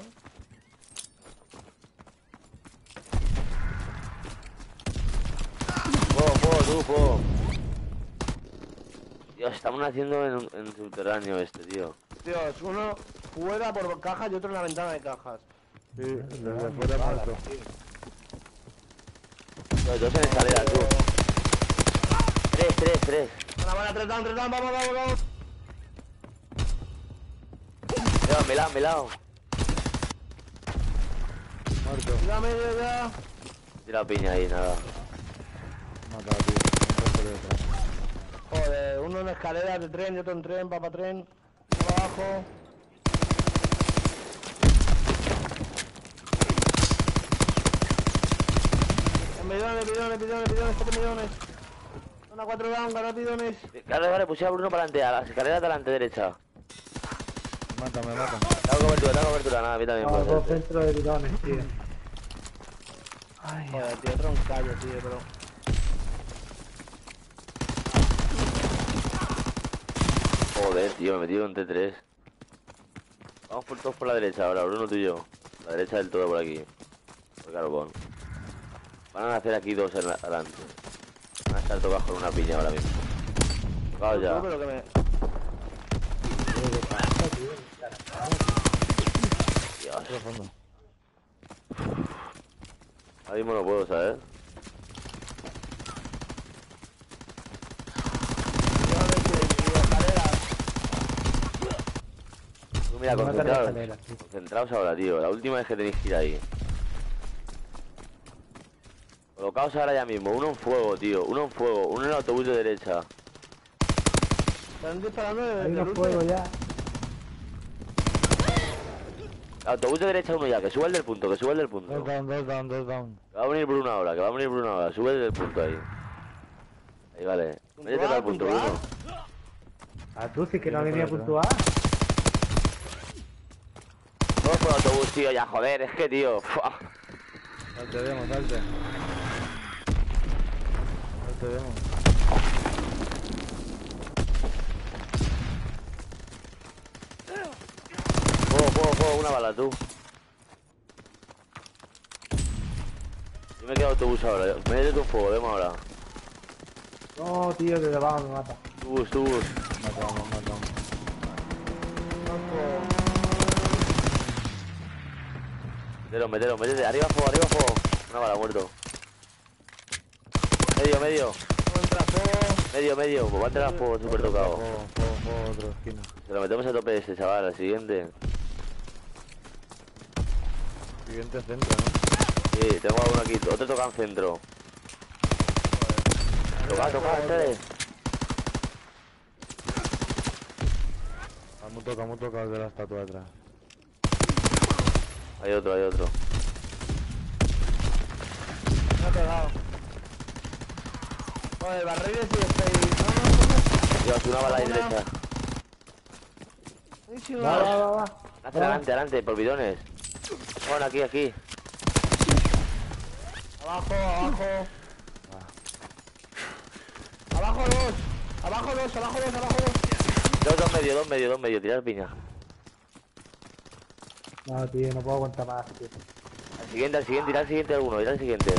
Fuego, fuego, tú, fuego. Dios, estamos haciendo en, un- en un subterráneo este, tío. Dios, uno fuera por cajas y otro en la ventana de cajas. Sí, desde fuera muerto. Los dos en escalera, tú. Tres, tres, tres. Buena, buena, tres down, tres down, vamos, vamos, vamos. Dios, me lado, me lado. Muerto. Ya medio ya. Tira piña ahí, nada. Matado, tío. Muerto por detrás. Joder, uno en escaleras de tren y otro en tren, va para tren. Uno abajo. En bidones, bidones, bidones, bidones, siete millones. Una cuatro down, ganar bidones. Vale, vale, puse a Bruno para adelante, a las escaleras de delante derecha. Mátame, mátame. Tengo cobertura, tengo cobertura, nada, a mí también No, puede dos ser. dentro de bidones, tío. Joder, tío, otro en calle, tío, pero. Joder, tío, me he metido en T tres. Vamos por todos por la derecha ahora, Bruno, tú y yo. La derecha del todo por aquí. Por carbón. Van a hacer aquí dos en la- adelante. Van a estar tocados con una piña ahora mismo. Tocados ya. Tú, pero que me. Dios, Otro fondo. ahora mismo no puedo, ¿sabes? Bidones y, y escaleras. Tú mira, Me mata la concentrados. escalera, tío. Concentraos ahora, tío. La última vez que tenéis que ir ahí. Colocaos ahora ya mismo. Uno en fuego, tío. Uno en fuego. Uno en el autobús de derecha. Están disparando desde Hay el unos último. fuegos ya. Autobús de derecha uno ya. Que suba el del punto. Que suba el del punto. Dos down, dos down, dos down. Que va a venir Bruno ahora. Que va a venir Bruno ahora. Sube el del punto ahí. Ahí vale. Métete al punto, puntual. Bruno. Ah, tú sí que no Viene venía a por puntuar. Todos por el autobús, tío. Ya, joder. Es que, tío. ¡fua! Salte, demo, salte. Salte, demo. Fuego, fuego, fuego. Una bala, tú. Yo me quedo autobús ahora. Métete un fuego. Vemos ahora. No, tío, de debajo me mata. Tu bus, tu bus. Matamos, matamos. Mételo, mételo, métete. Arriba fuego, arriba fuego. Una bala, muerto. Medio, medio. Contra fuego. Medio, medio. Pues va a entrar a fuego súper tocado. Fuego, fuego, fuego, otro esquina. Se lo metemos a tope ese, chaval. Al siguiente. Siguiente centro, ¿no? Sí, tengo a uno aquí. Otro toca en centro. Toca, toca, este. Ah, muy toca, muy toca el de la estatua atrás. Hay otro, hay otro. Me ha pegado. Joder, barriles y estáis. No, no, no. Dios, una bala ahí Una. derecha. Buenísimo. Va, va, va, va. Hace adelante, adelante, por bidones. Bueno, aquí, aquí. Abajo, abajo. Abajo dos. Abajo dos, abajo dos, abajo dos. Dos, dos medio, dos medio, dos medio. Tirar piña. No, tío, no puedo aguantar más, tío. Al siguiente, al siguiente, ir al siguiente alguno, ir al siguiente.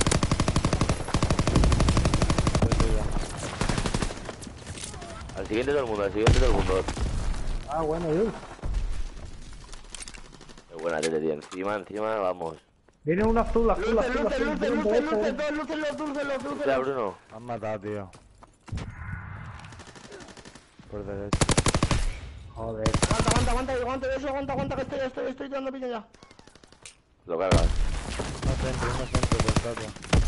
Al siguiente todo el mundo, al siguiente todo el mundo. Ah, bueno, tío. buena tete, tío. Encima, encima, vamos. Viene un azul, azul, Luces, azul, luces, azul. luces, viene un luces, derecho, luces, eh. dos luces, los dulces, los dulces. Espera, Bruno. Me han matado, tío. Por derecho. Joder. Aguanta, aguanta, aguanta, aguanta, eso, aguanta, aguanta, que estoy, estoy, estoy dando piña ya. Lo cargas. No centro, no centro, por estatua.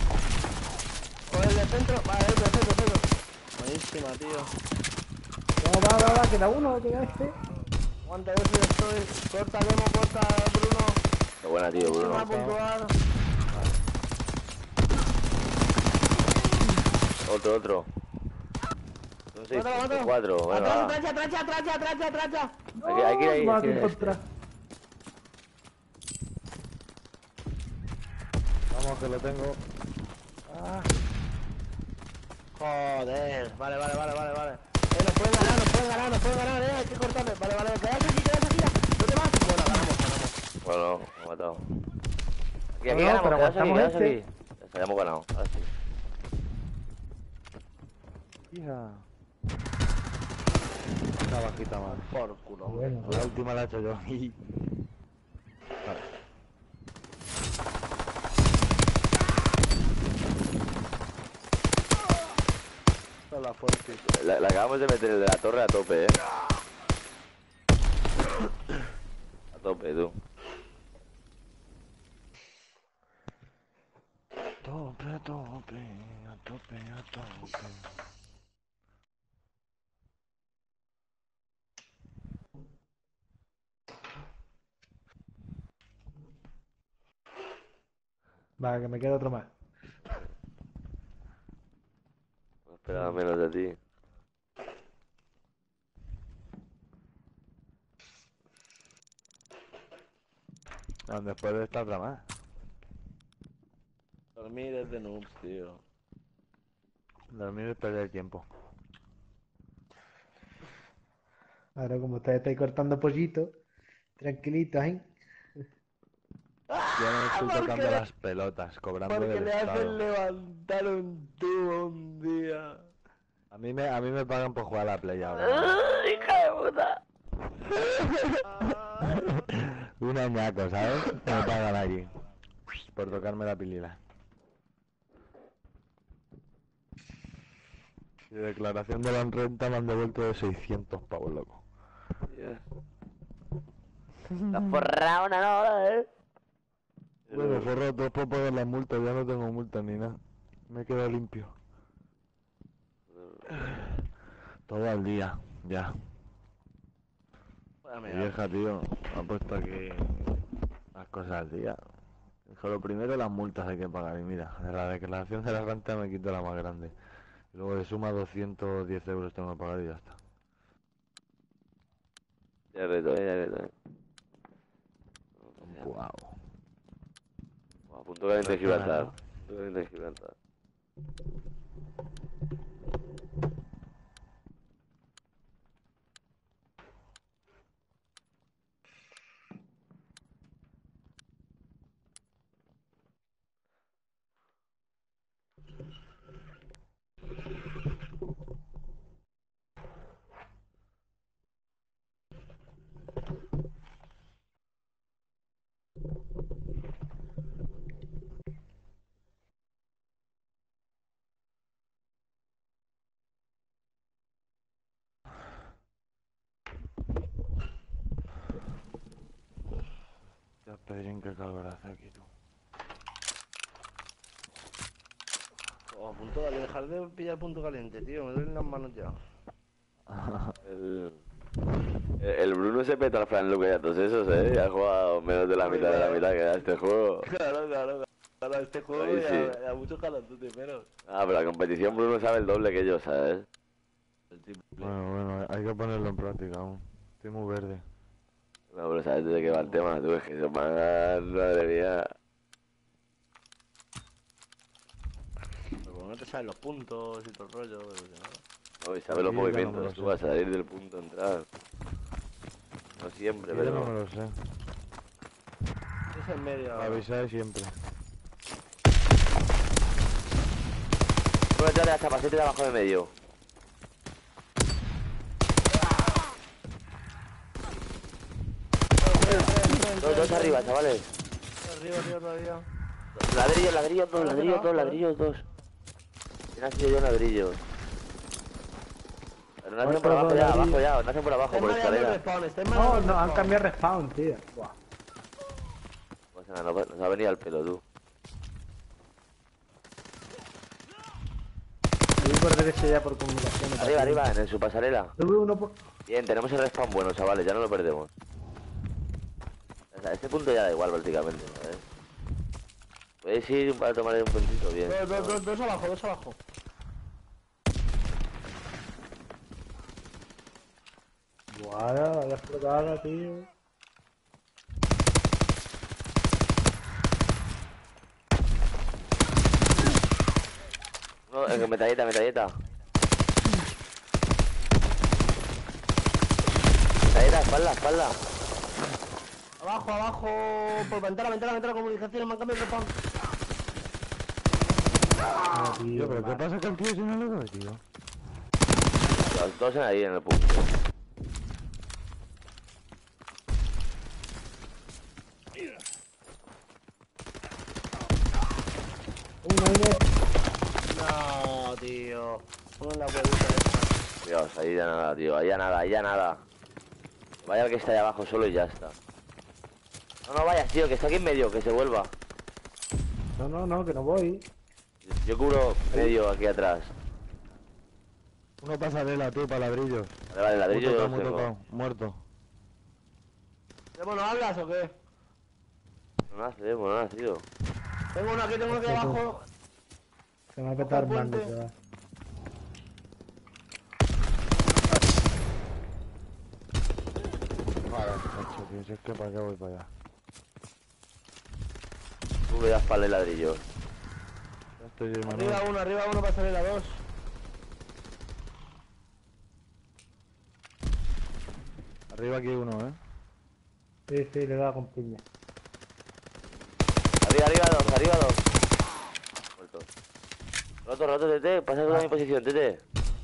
O el de centro, vale, el de centro, centro. Buenísima, tío. No, va, va, va, queda uno, queda este. Aguanta, yo sí estoy. Corta, Demo, corta, Bruno. Qué buena, tío, Bruno. Buenísima, puntual. Otro, otro. Son seis, Mátalo, mátalo. cuatro. Venga, Atrás, va. atrás, atrás, atrás, atrás, atrás, atrás. Hay que, hay que ir ahí. Va, hay que ir sin ahí. contra. Vamos, que lo tengo. Ah. Joder. Vale, vale, vale, vale, vale. Eh, nos pueden ganar, nos pueden ganar, nos pueden ganar, eh. Hay que cortarle. Vale, vale, quedas aquí, quedas aquí. ¿No te vas? Bueno, ganamos, ganamos. Bueno, me ha matado. Aquí, aquí No, ganamos, pero quedaos aquí, aguantamos quedaos este. aquí. Ya está, ya hemos ganado. Ahora sí. Hija. Una bajita más. Por culo. Bueno, La última la he hecho yo. Esta es la fuerte. La, la acabamos de meter el de la torre a tope, eh. A tope, tú. Tope, a tope, a tope, a tope. Va, que me queda otro más. No esperaba menos de ti. No, después de esta otra más. Dormir es de noobs, tío. Dormir es perder tiempo. Ahora, como ustedes estáis cortando pollitos, tranquilitos, ¿eh? Yo no estoy porque tocando le- las pelotas, cobrando Porque del le Estado. hacen levantar un tubo un día. A mí me, a mí me pagan por jugar a la play ahora. ¡Hija de puta! Un añaco, ¿sabes? Me pagan aquí. Por tocarme la pilila. Y de declaración de la renta me han devuelto de seiscientos pavos, loco. La forrada una hora, eh. Bueno, forro dos por pagar las multas, ya no tengo multas ni nada. Me he quedado limpio. Todo al día, ya. Mi vieja, tío, ha puesto aquí las cosas al día. Dijo, lo primero las multas hay que pagar. Y mira, de la declaración de la renta me quito la más grande. Luego de suma doscientos diez euros tengo que pagar y ya está. Ya reto, eh, ya reto, eh. Wow. Buah, punto caliente de Gibraltar. Punto caliente de Gibraltar. Ya, Pedrín, qué calor hace aquí, tú. Oh, punto caliente, dejar de pillar punto caliente, tío. Me duelen las manos ya. El, el, el Bruno se peta al Fran Luke y a todos esos, eh. Ya ha jugado menos de la mitad de la mitad que da este juego. Claro, claro, claro. Este juego Ahí ya, sí. ya muchos calantotes menos. Ah, pero la competición Bruno sabe el doble que yo, ¿sabes? El triple. Bueno, bueno, hay que ponerlo en práctica aún. Estoy muy verde. No, pero sabes de qué va el tema, tú, es que se van, madre mía. Pero como no te sabes los puntos y todo el rollo, pero si no. No, y sabes los Sí, ya no me movimientos, lo tú sé. vas a salir del punto, entrar. No siempre, Yo no me pero... lo sé. Es en medio. Me avisáis siempre. Tú detrás de la chapacete de abajo de medio. Dos, dos arriba, chavales. Arriba, arriba todavía. Ladrillos, ladrillos, dos, Ahora ladrillos, te dos, bajo, ladrillos, dos. ¿Quién ha sido yo ladrillos? Pero no hacen Otro por abajo dos ya, ladrillos. abajo ya, no hacen por abajo, Estáis por mareando el escalera. respawn, estáis No, mareando el no, han respawn. cambiado respawn, tío. Buah. No pasa nada, no- nos ha venido al pelo, tú. Voy por derecha ya por comunicación. Arriba, arriba, en su pasarela. Tuve uno por... Bien, tenemos el respawn bueno, chavales, ya no lo perdemos. O sea, a este punto ya da igual prácticamente, ¿sabes? Podéis ir para tomar un puntito, bien. Dos, dos, dos, dos abajo, dos abajo. Buah, vaya explotada, tío. No, eh, metalleta, metalleta. Metalleta, espalda, espalda. Abajo, abajo, por ventana, ventana, ventana, comunicación, me han cambiado el respawn. No, tío, Tío, pero ¿qué mal. pasa con el tío si no le doy, tío? Los dos en ahí, en el punto. Uno, uno. No, tío. Uno en la huevita esta. Dios, ahí ya nada, tío, ahí ya nada, ahí ya nada. Vaya el que está ahí abajo solo y ya está. No, no vayas, tío, que está aquí en medio, que se vuelva. No, no, no, que no voy. Yo cubro medio aquí atrás. Uno pasarela, tú, para ladrillos. Vale, vale, ladrillo Muy yo tocado, los muy tengo. tocado. Muerto. ¿Demo no hablas o qué? No nace, bueno, no ha nacido. Tengo uno aquí, tengo uno aquí Hostia, tú. abajo. Se me va a petar Ojo al mando, puente. chaval. Vale, macho, tío, si es que para qué voy para allá. Cubre la espalda y ladrillo. Ya estoy, hermano. Arriba uno, arriba uno para salir a dos. Arriba aquí uno, ¿eh? Sí, sí, le da con piña. Arriba, arriba dos, arriba dos. Muerto. Roto, roto, Tete, pasa toda mi posición, Tete.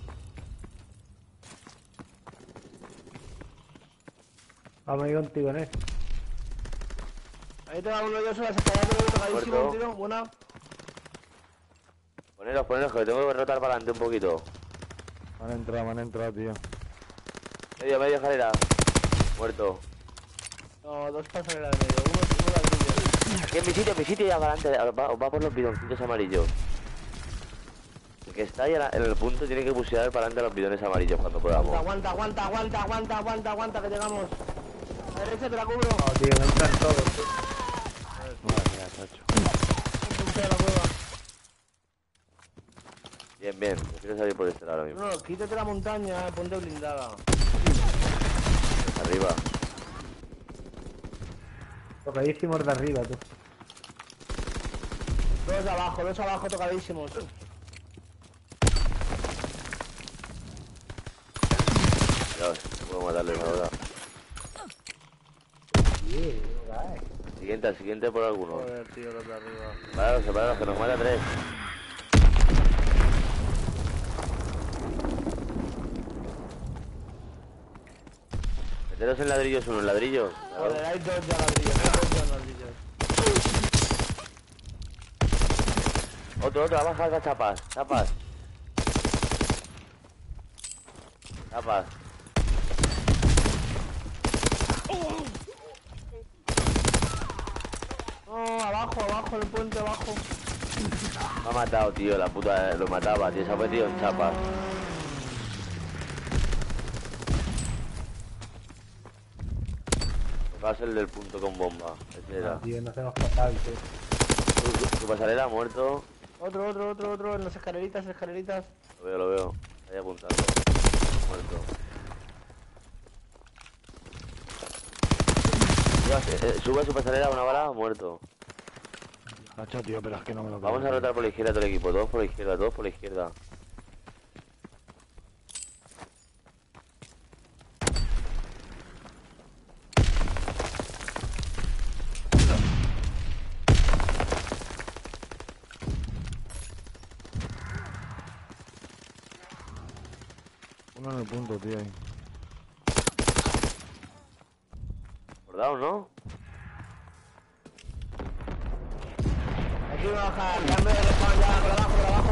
Vamos a ir contigo, ¿eh? Ahí te va uno de ellos, las escaleras, tengo tocadísimo, Muerto. tío. Buena. Poneros, poneros, que tengo que rotar para adelante un poquito. Me han entrado, me han entrado, tío. Medio, medio escalera. Muerto. No, dos pasarelas de medio. Uno, uno ladrillo. Aquí en mi sitio, en mi sitio ya para adelante. Va, va por los bidoncitos amarillos. El que está ahí en la- en el punto tiene que bucear para adelante los bidones amarillos cuando podamos. Aguanta, aguanta, aguanta, aguanta, aguanta, aguanta, que llegamos. A la derecha te la cubro. No, tío, me entran todos, tío. Madre mía, chacho. Punto de la cueva. Bien, bien. Prefiero salir por este lado ahora mismo. No, quítate la montaña, eh, ponte blindada. Arriba. Tocadísimos de arriba, tú. Dos abajo, dos abajo tocadísimos. Dios, puedo matarles ahora. Sí, vale. Siguiente, al siguiente por alguno. Joder, tío, los de arriba. Separados, separados, que nos mata tres. Meteros en ladrillos uno, en ladrillos. Claro. Joder, hay dos ya ladrillos, hay dos ya ladrillos. Otro, otro, abajo, acá, chapas, chapas. Chapas. No, abajo, abajo, en el puente, abajo. Me ha matado, tío, la puta, lo mataba, tío, se ha metido en chapas. Tocabas el del punto con bomba, ese era. Tío, no hacemos fatal, tío. Tu, tu pasarela muerto. Otro, otro, otro, otro, en las escaleritas, escaleritas. Lo veo, lo veo. Ahí apuntando. Muerto. Dios, eh, eh, sube a su pasarela una bala, muerto. Macho, tío, pero es que no me lo Vamos a creo, rotar por la izquierda todo el equipo, todos por la izquierda, todos por la izquierda. tío. Uno en el punto, tío. Ahí. Por down, ¿no? aquí una baja, cambio de respawn ya, por abajo, por abajo.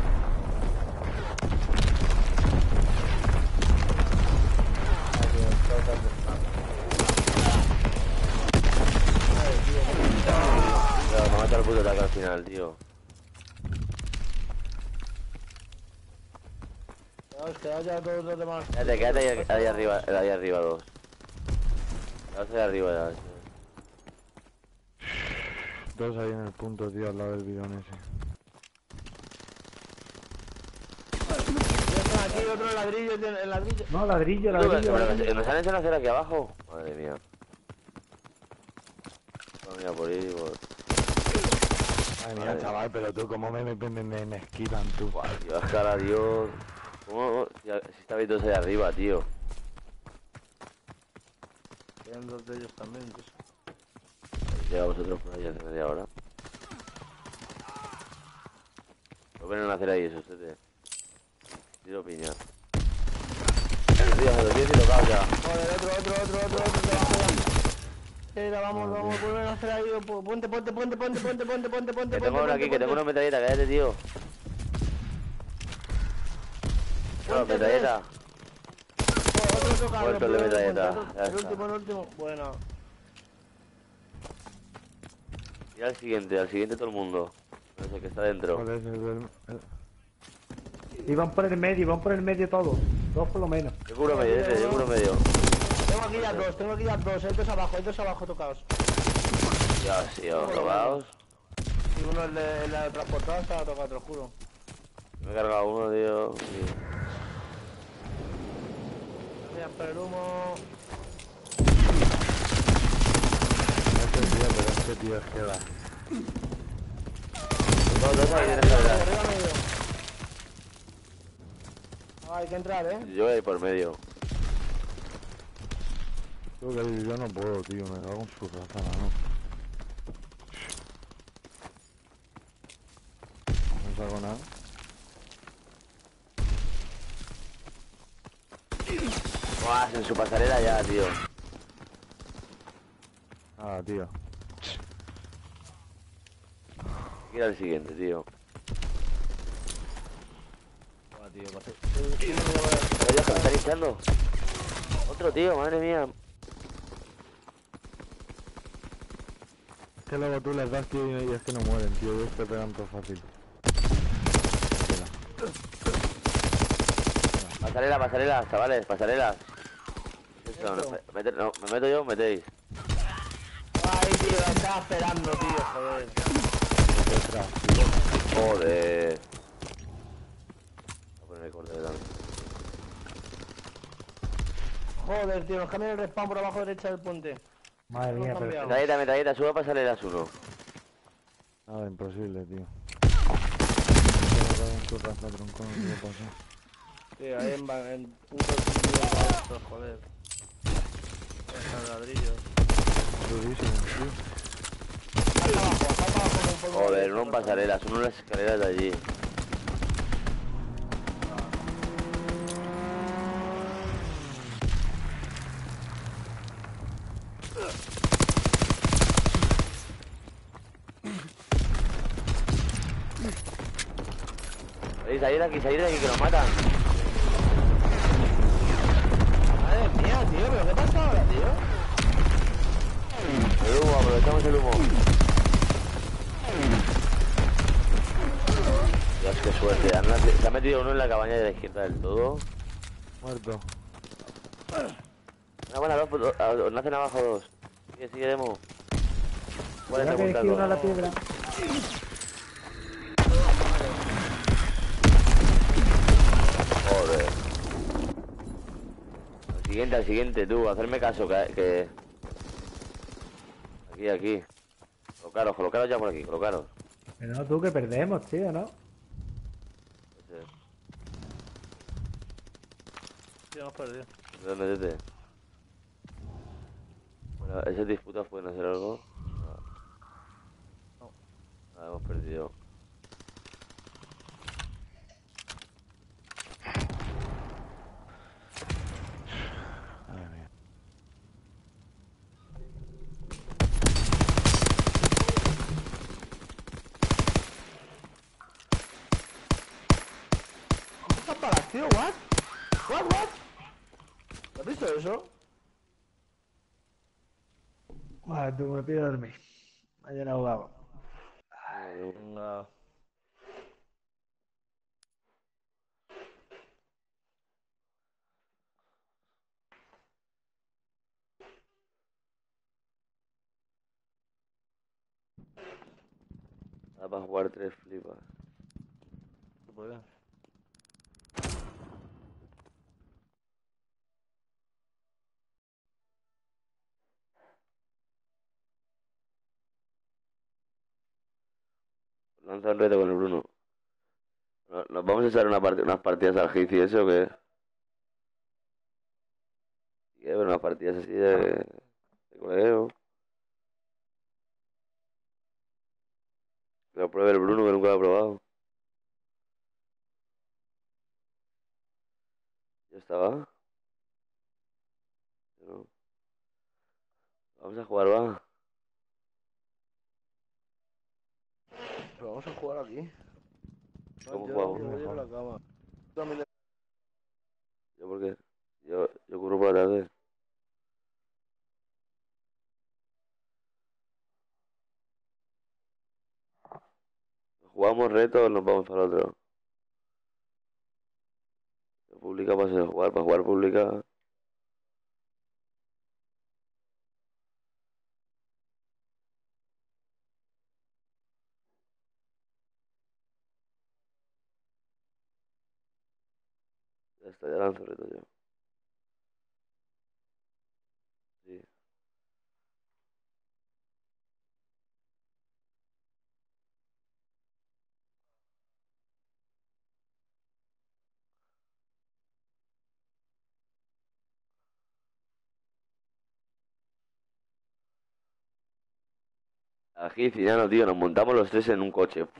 Aquí, está otra respawn. Ay, tío. Pero me mata el puto ataque al final, tío. Quedaos, quedaos ya todos los demás. Quédate, quédate ahí, ahí arriba, ahí arriba dos. Quedaos ahí arriba ya. Sí. Dos ahí en el punto, tío, al lado del bidón ese. Ya están aquí, otro ladrillo, tío, el ladrillo. No, ladrillo, Tú, ladrillo. pero ladrillo. que nos han hecho nacer aquí abajo. Madre mía. Vamos a por ahí, por... Ay, mira, Madre. chaval, pero tú, ¿cómo me, me, me, me, me esquivan tú? Buah, tío, cara, Dios. ¿Cómo? Si, si estabais todos ahí arriba, tío. Quedan dos de ellos también, tío. Llega vosotros por ahí hace media hora. Lo ven a hacer ahí eso, ustedes. Tiro piña. Tío, se lo tienes y tocado ya. Joder, otro, otro, otro, otro, otro, debajo ya. Eh, vamos, vamos, vuelven a hacer ahí, pu- ponte, ponte, ponte, ponte, ponte, ponte, ponte, ponte, Que tengo uno aquí, que tengo una metralleta, cállate, tío. No, Ponte metralleta. Otro tocado, Muerto el de ponte, metralleta, ponte, ya El está. último, el último, bueno. Y al siguiente, al siguiente todo el mundo. No sé, que está dentro. ¿Cuál es el del...? el- Y van por el medio, van por el medio todos. Dos por lo menos. Yo cubro medio, este, yo cubro medio. Tengo aquí ya dos, tengo aquí ya dos, hay dos abajo, hay dos abajo tocados. Ya, sí, robados. Y uno, el de, el de transportado, estaba tocado, te lo juro. Me he cargado uno, tío. Sí. Voy a esperar el humo. Este tío, pero este tío es que va. Dos, dos ahí tienes que Arriba, ver. arriba medio. Ah, hay que entrar, eh. Yo voy a ir por medio. Yo, que yo no puedo, tío, me cago en su raza, mano. No saco nada. Buah, en su pasarela ya, tío. Ah, tío. Ir al siguiente, tío. Buah, tío, pasé. Pero Dios, que me están hinchando. Otro, tío, madre mía. Es que luego tú les das, tío, y es que no mueren, tío. Ellos te pegan todo fácil. Pasarela, pasarela, chavales, pasarelas. Eso, no, me, mete- no, me meto yo, metéis. Ay, tío, la estaba esperando, tío, joder. Detrás, tío. Joder. Voy a poner el corte de la... Joder, tío, nos cambian el respawn por abajo derecha del puente. Madre Hemos mía, pero... cambiado. Metralleta, metralleta, suba pasarelas uno. Nada, imposible, tío. Me cago en su raza, tronco, no sé qué pasa. Tío, ahí en, ba- en putos sitios para esto, joder. Están ladrillos. Durísimo, tío. Baja abajo, baja abajo con polvo. Joder, uno en pasarelas, uno en las escaleras de allí. Salir, salir de aquí, salir de aquí, que nos matan. Madre mía, tío, pero ¿qué pasa ahora, tío? El humo, aprovechamos el humo. Dios, qué suerte. Han- Se ha metido uno en la cabaña de la izquierda del todo. Muerto. Una buena, dos, dos, ah, os nacen abajo dos. Sigue, sigue, Demo. ¿Cuál Mira está que aquí una a la apuntando? piedra. Joder. Al siguiente, al siguiente, tú, hacerme caso, que... que... Aquí, aquí. Colocaros, colocaros ya por aquí, colocaros. Pero no, tú que perdemos, tío, ¿no? Ese, Tío, hemos perdido. ¿dónde métete? Bueno, esas disputas pueden hacer algo. No. Ah, hemos perdido. Madre mía. tío, what? What, what? ¿Has visto eso? Joder, tú me pido dormir. Mañana jugamos. Venga. Da para jugar tres flipas. Pues, Lanza un reto con el Bruno. ¿No- ¿Nos vamos a echar una part- unas partidas al Hit y eso o qué? ¿Qué? Pero unas partidas así de, de colegio. Que lo pruebe el Bruno que nunca lo ha probado. ¿Ya estaba? Yo no. Vamos a jugar, va. pero vamos a jugar aquí. ¿Cómo yo, jugamos? yo voy a ir a la cama. Tú también de- ¿Yo por qué? Yo, yo curro por la tarde. Jugamos retos, nos vamos para otro. Publica para jugar, para jugar publica. Ya está, ya lanzo reto yo. Sí. A Hit y ya no, tío, nos montamos los tres en un coche.